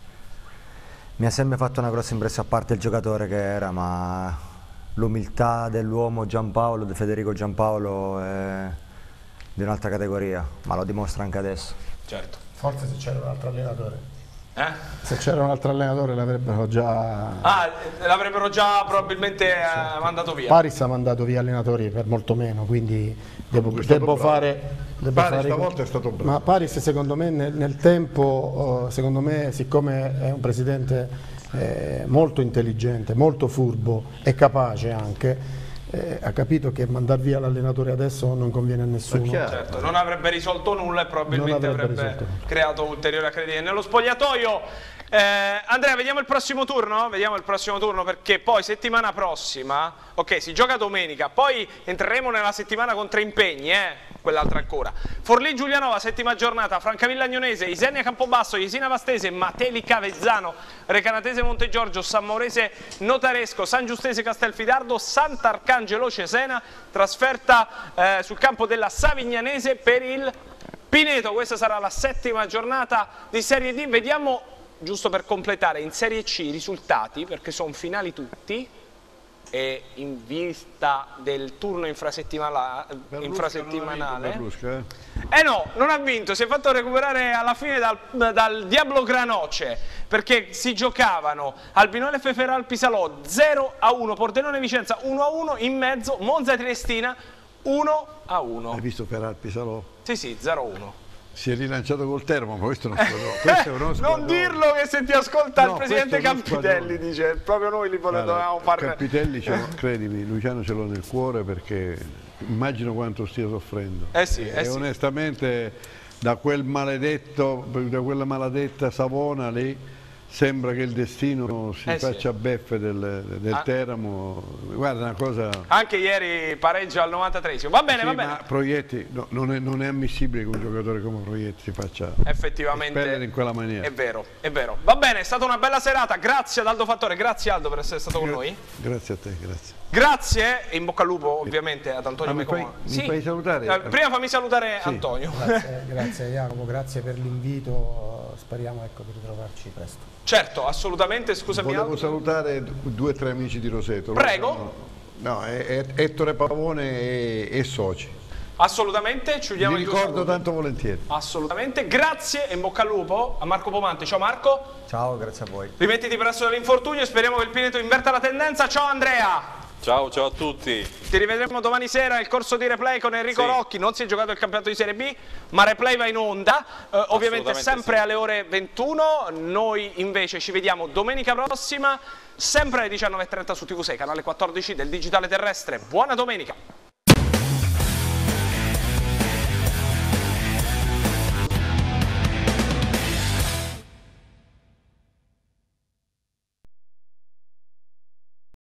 Mi ha sempre fatto una grossa impressione, a parte il giocatore che era, ma l'umiltà dell'uomo Giampaolo, di Federico Giampaolo, è di un'altra categoria, ma lo dimostra anche adesso. Certo. Forse se c'era un altro allenatore. Eh? Se c'era un altro allenatore l'avrebbero già... Ah, l'avrebbero già probabilmente certo. eh, mandato via. Paris ha mandato via allenatori per molto meno, quindi devo, devo fare... Devo Paris fare stavolta è stato bravo. Ma Paris secondo me nel, nel tempo, secondo me, siccome è un presidente eh, molto intelligente, molto furbo e capace anche, Eh, ha capito che mandar via l'allenatore adesso non conviene a nessuno. Certo, non avrebbe risolto nulla e probabilmente avrebbe, avrebbe creato ulteriore accredito nello spogliatoio. Eh, Andrea, vediamo il prossimo turno? Vediamo il prossimo turno, perché poi settimana prossima, ok, si gioca domenica, poi entreremo nella settimana con tre impegni, eh, quell'altra ancora. Forlì Giulianova, settima giornata, Francavilla Agnonese, Isernia Campobasso, Jesina Vastese, Matelica Avezzano, Recanatese Montegiorgio, San Maurese Notaresco, San Giustese Castelfidardo, Sant'Arcangelo Cesena, trasferta eh, sul campo della Savignanese per il Pineto. Questa sarà la settima giornata di Serie D. Vediamo, giusto per completare, in Serie C i risultati, perché sono finali tutti, e in vista del turno infrasettimanale, infrasettimanale Berlusca, eh? eh no, non ha vinto, si è fatto recuperare alla fine dal, dal Diablo Granoce, perché si giocavano Albinole Feferal Pisalò zero a uno, Pordenone Vicenza uno a uno, in mezzo Monza Triestina uno a uno. Hai visto Feral Pisalò? Sì sì, zero a uno. Si è rilanciato col Termo, ma questo, non questo è uno non dirlo che se ti ascolta no, il presidente Campitelli, dice, proprio noi li allora, dovevamo fare. Campitelli, credimi, Luciano ce l'ho nel cuore, perché immagino quanto stia soffrendo. Eh sì, e eh onestamente sì. da quel maledetto, da quella maledetta Savona lì, sembra che il destino si Eh sì. faccia beffe del, del Ah. Teramo. Guarda, una cosa... Anche ieri pareggio al novantatreesimo. Va bene, Sì, va bene. ma Proietti, no, non, è, non è ammissibile che un giocatore come Proietti si faccia Effettivamente espellere in quella maniera. è vero, è vero. Va bene, è stata una bella serata. Grazie ad Aldo Fattore, grazie Aldo per essere stato con noi. Grazie a te, grazie. Grazie e in bocca al lupo ovviamente ad Antonio Ah, mi Mecoma. fai- mi fai salutare? Eh, Prima fammi salutare Sì. Antonio. Grazie, grazie Jacopo, grazie per l'invito, speriamo ecco, di ritrovarci presto. Certo, assolutamente, scusami Volevo Aldo. salutare due o tre amici di Roseto. Loro Prego. sono- No, è, è Ettore Pavone e, e soci. Assolutamente, ci udiamo Li i tuoi ricordo saluti. tanto volentieri. Assolutamente, grazie e in bocca al lupo a Marco Pomante. Ciao Marco. Ciao, grazie a voi. Rimettiti presto dall'infortunio e speriamo che il Pineto inverta la tendenza. Ciao Andrea. Ciao, ciao a tutti. Ti rivedremo domani sera il corso di replay con Enrico Sì. Rocchi. Non si è giocato il campionato di Serie B, ma replay va in onda, eh, ovviamente sempre sì. alle ore ventuno. Noi invece ci vediamo domenica prossima, sempre alle diciannove e trenta su T V sei, canale quattordici del Digitale Terrestre. Buona domenica!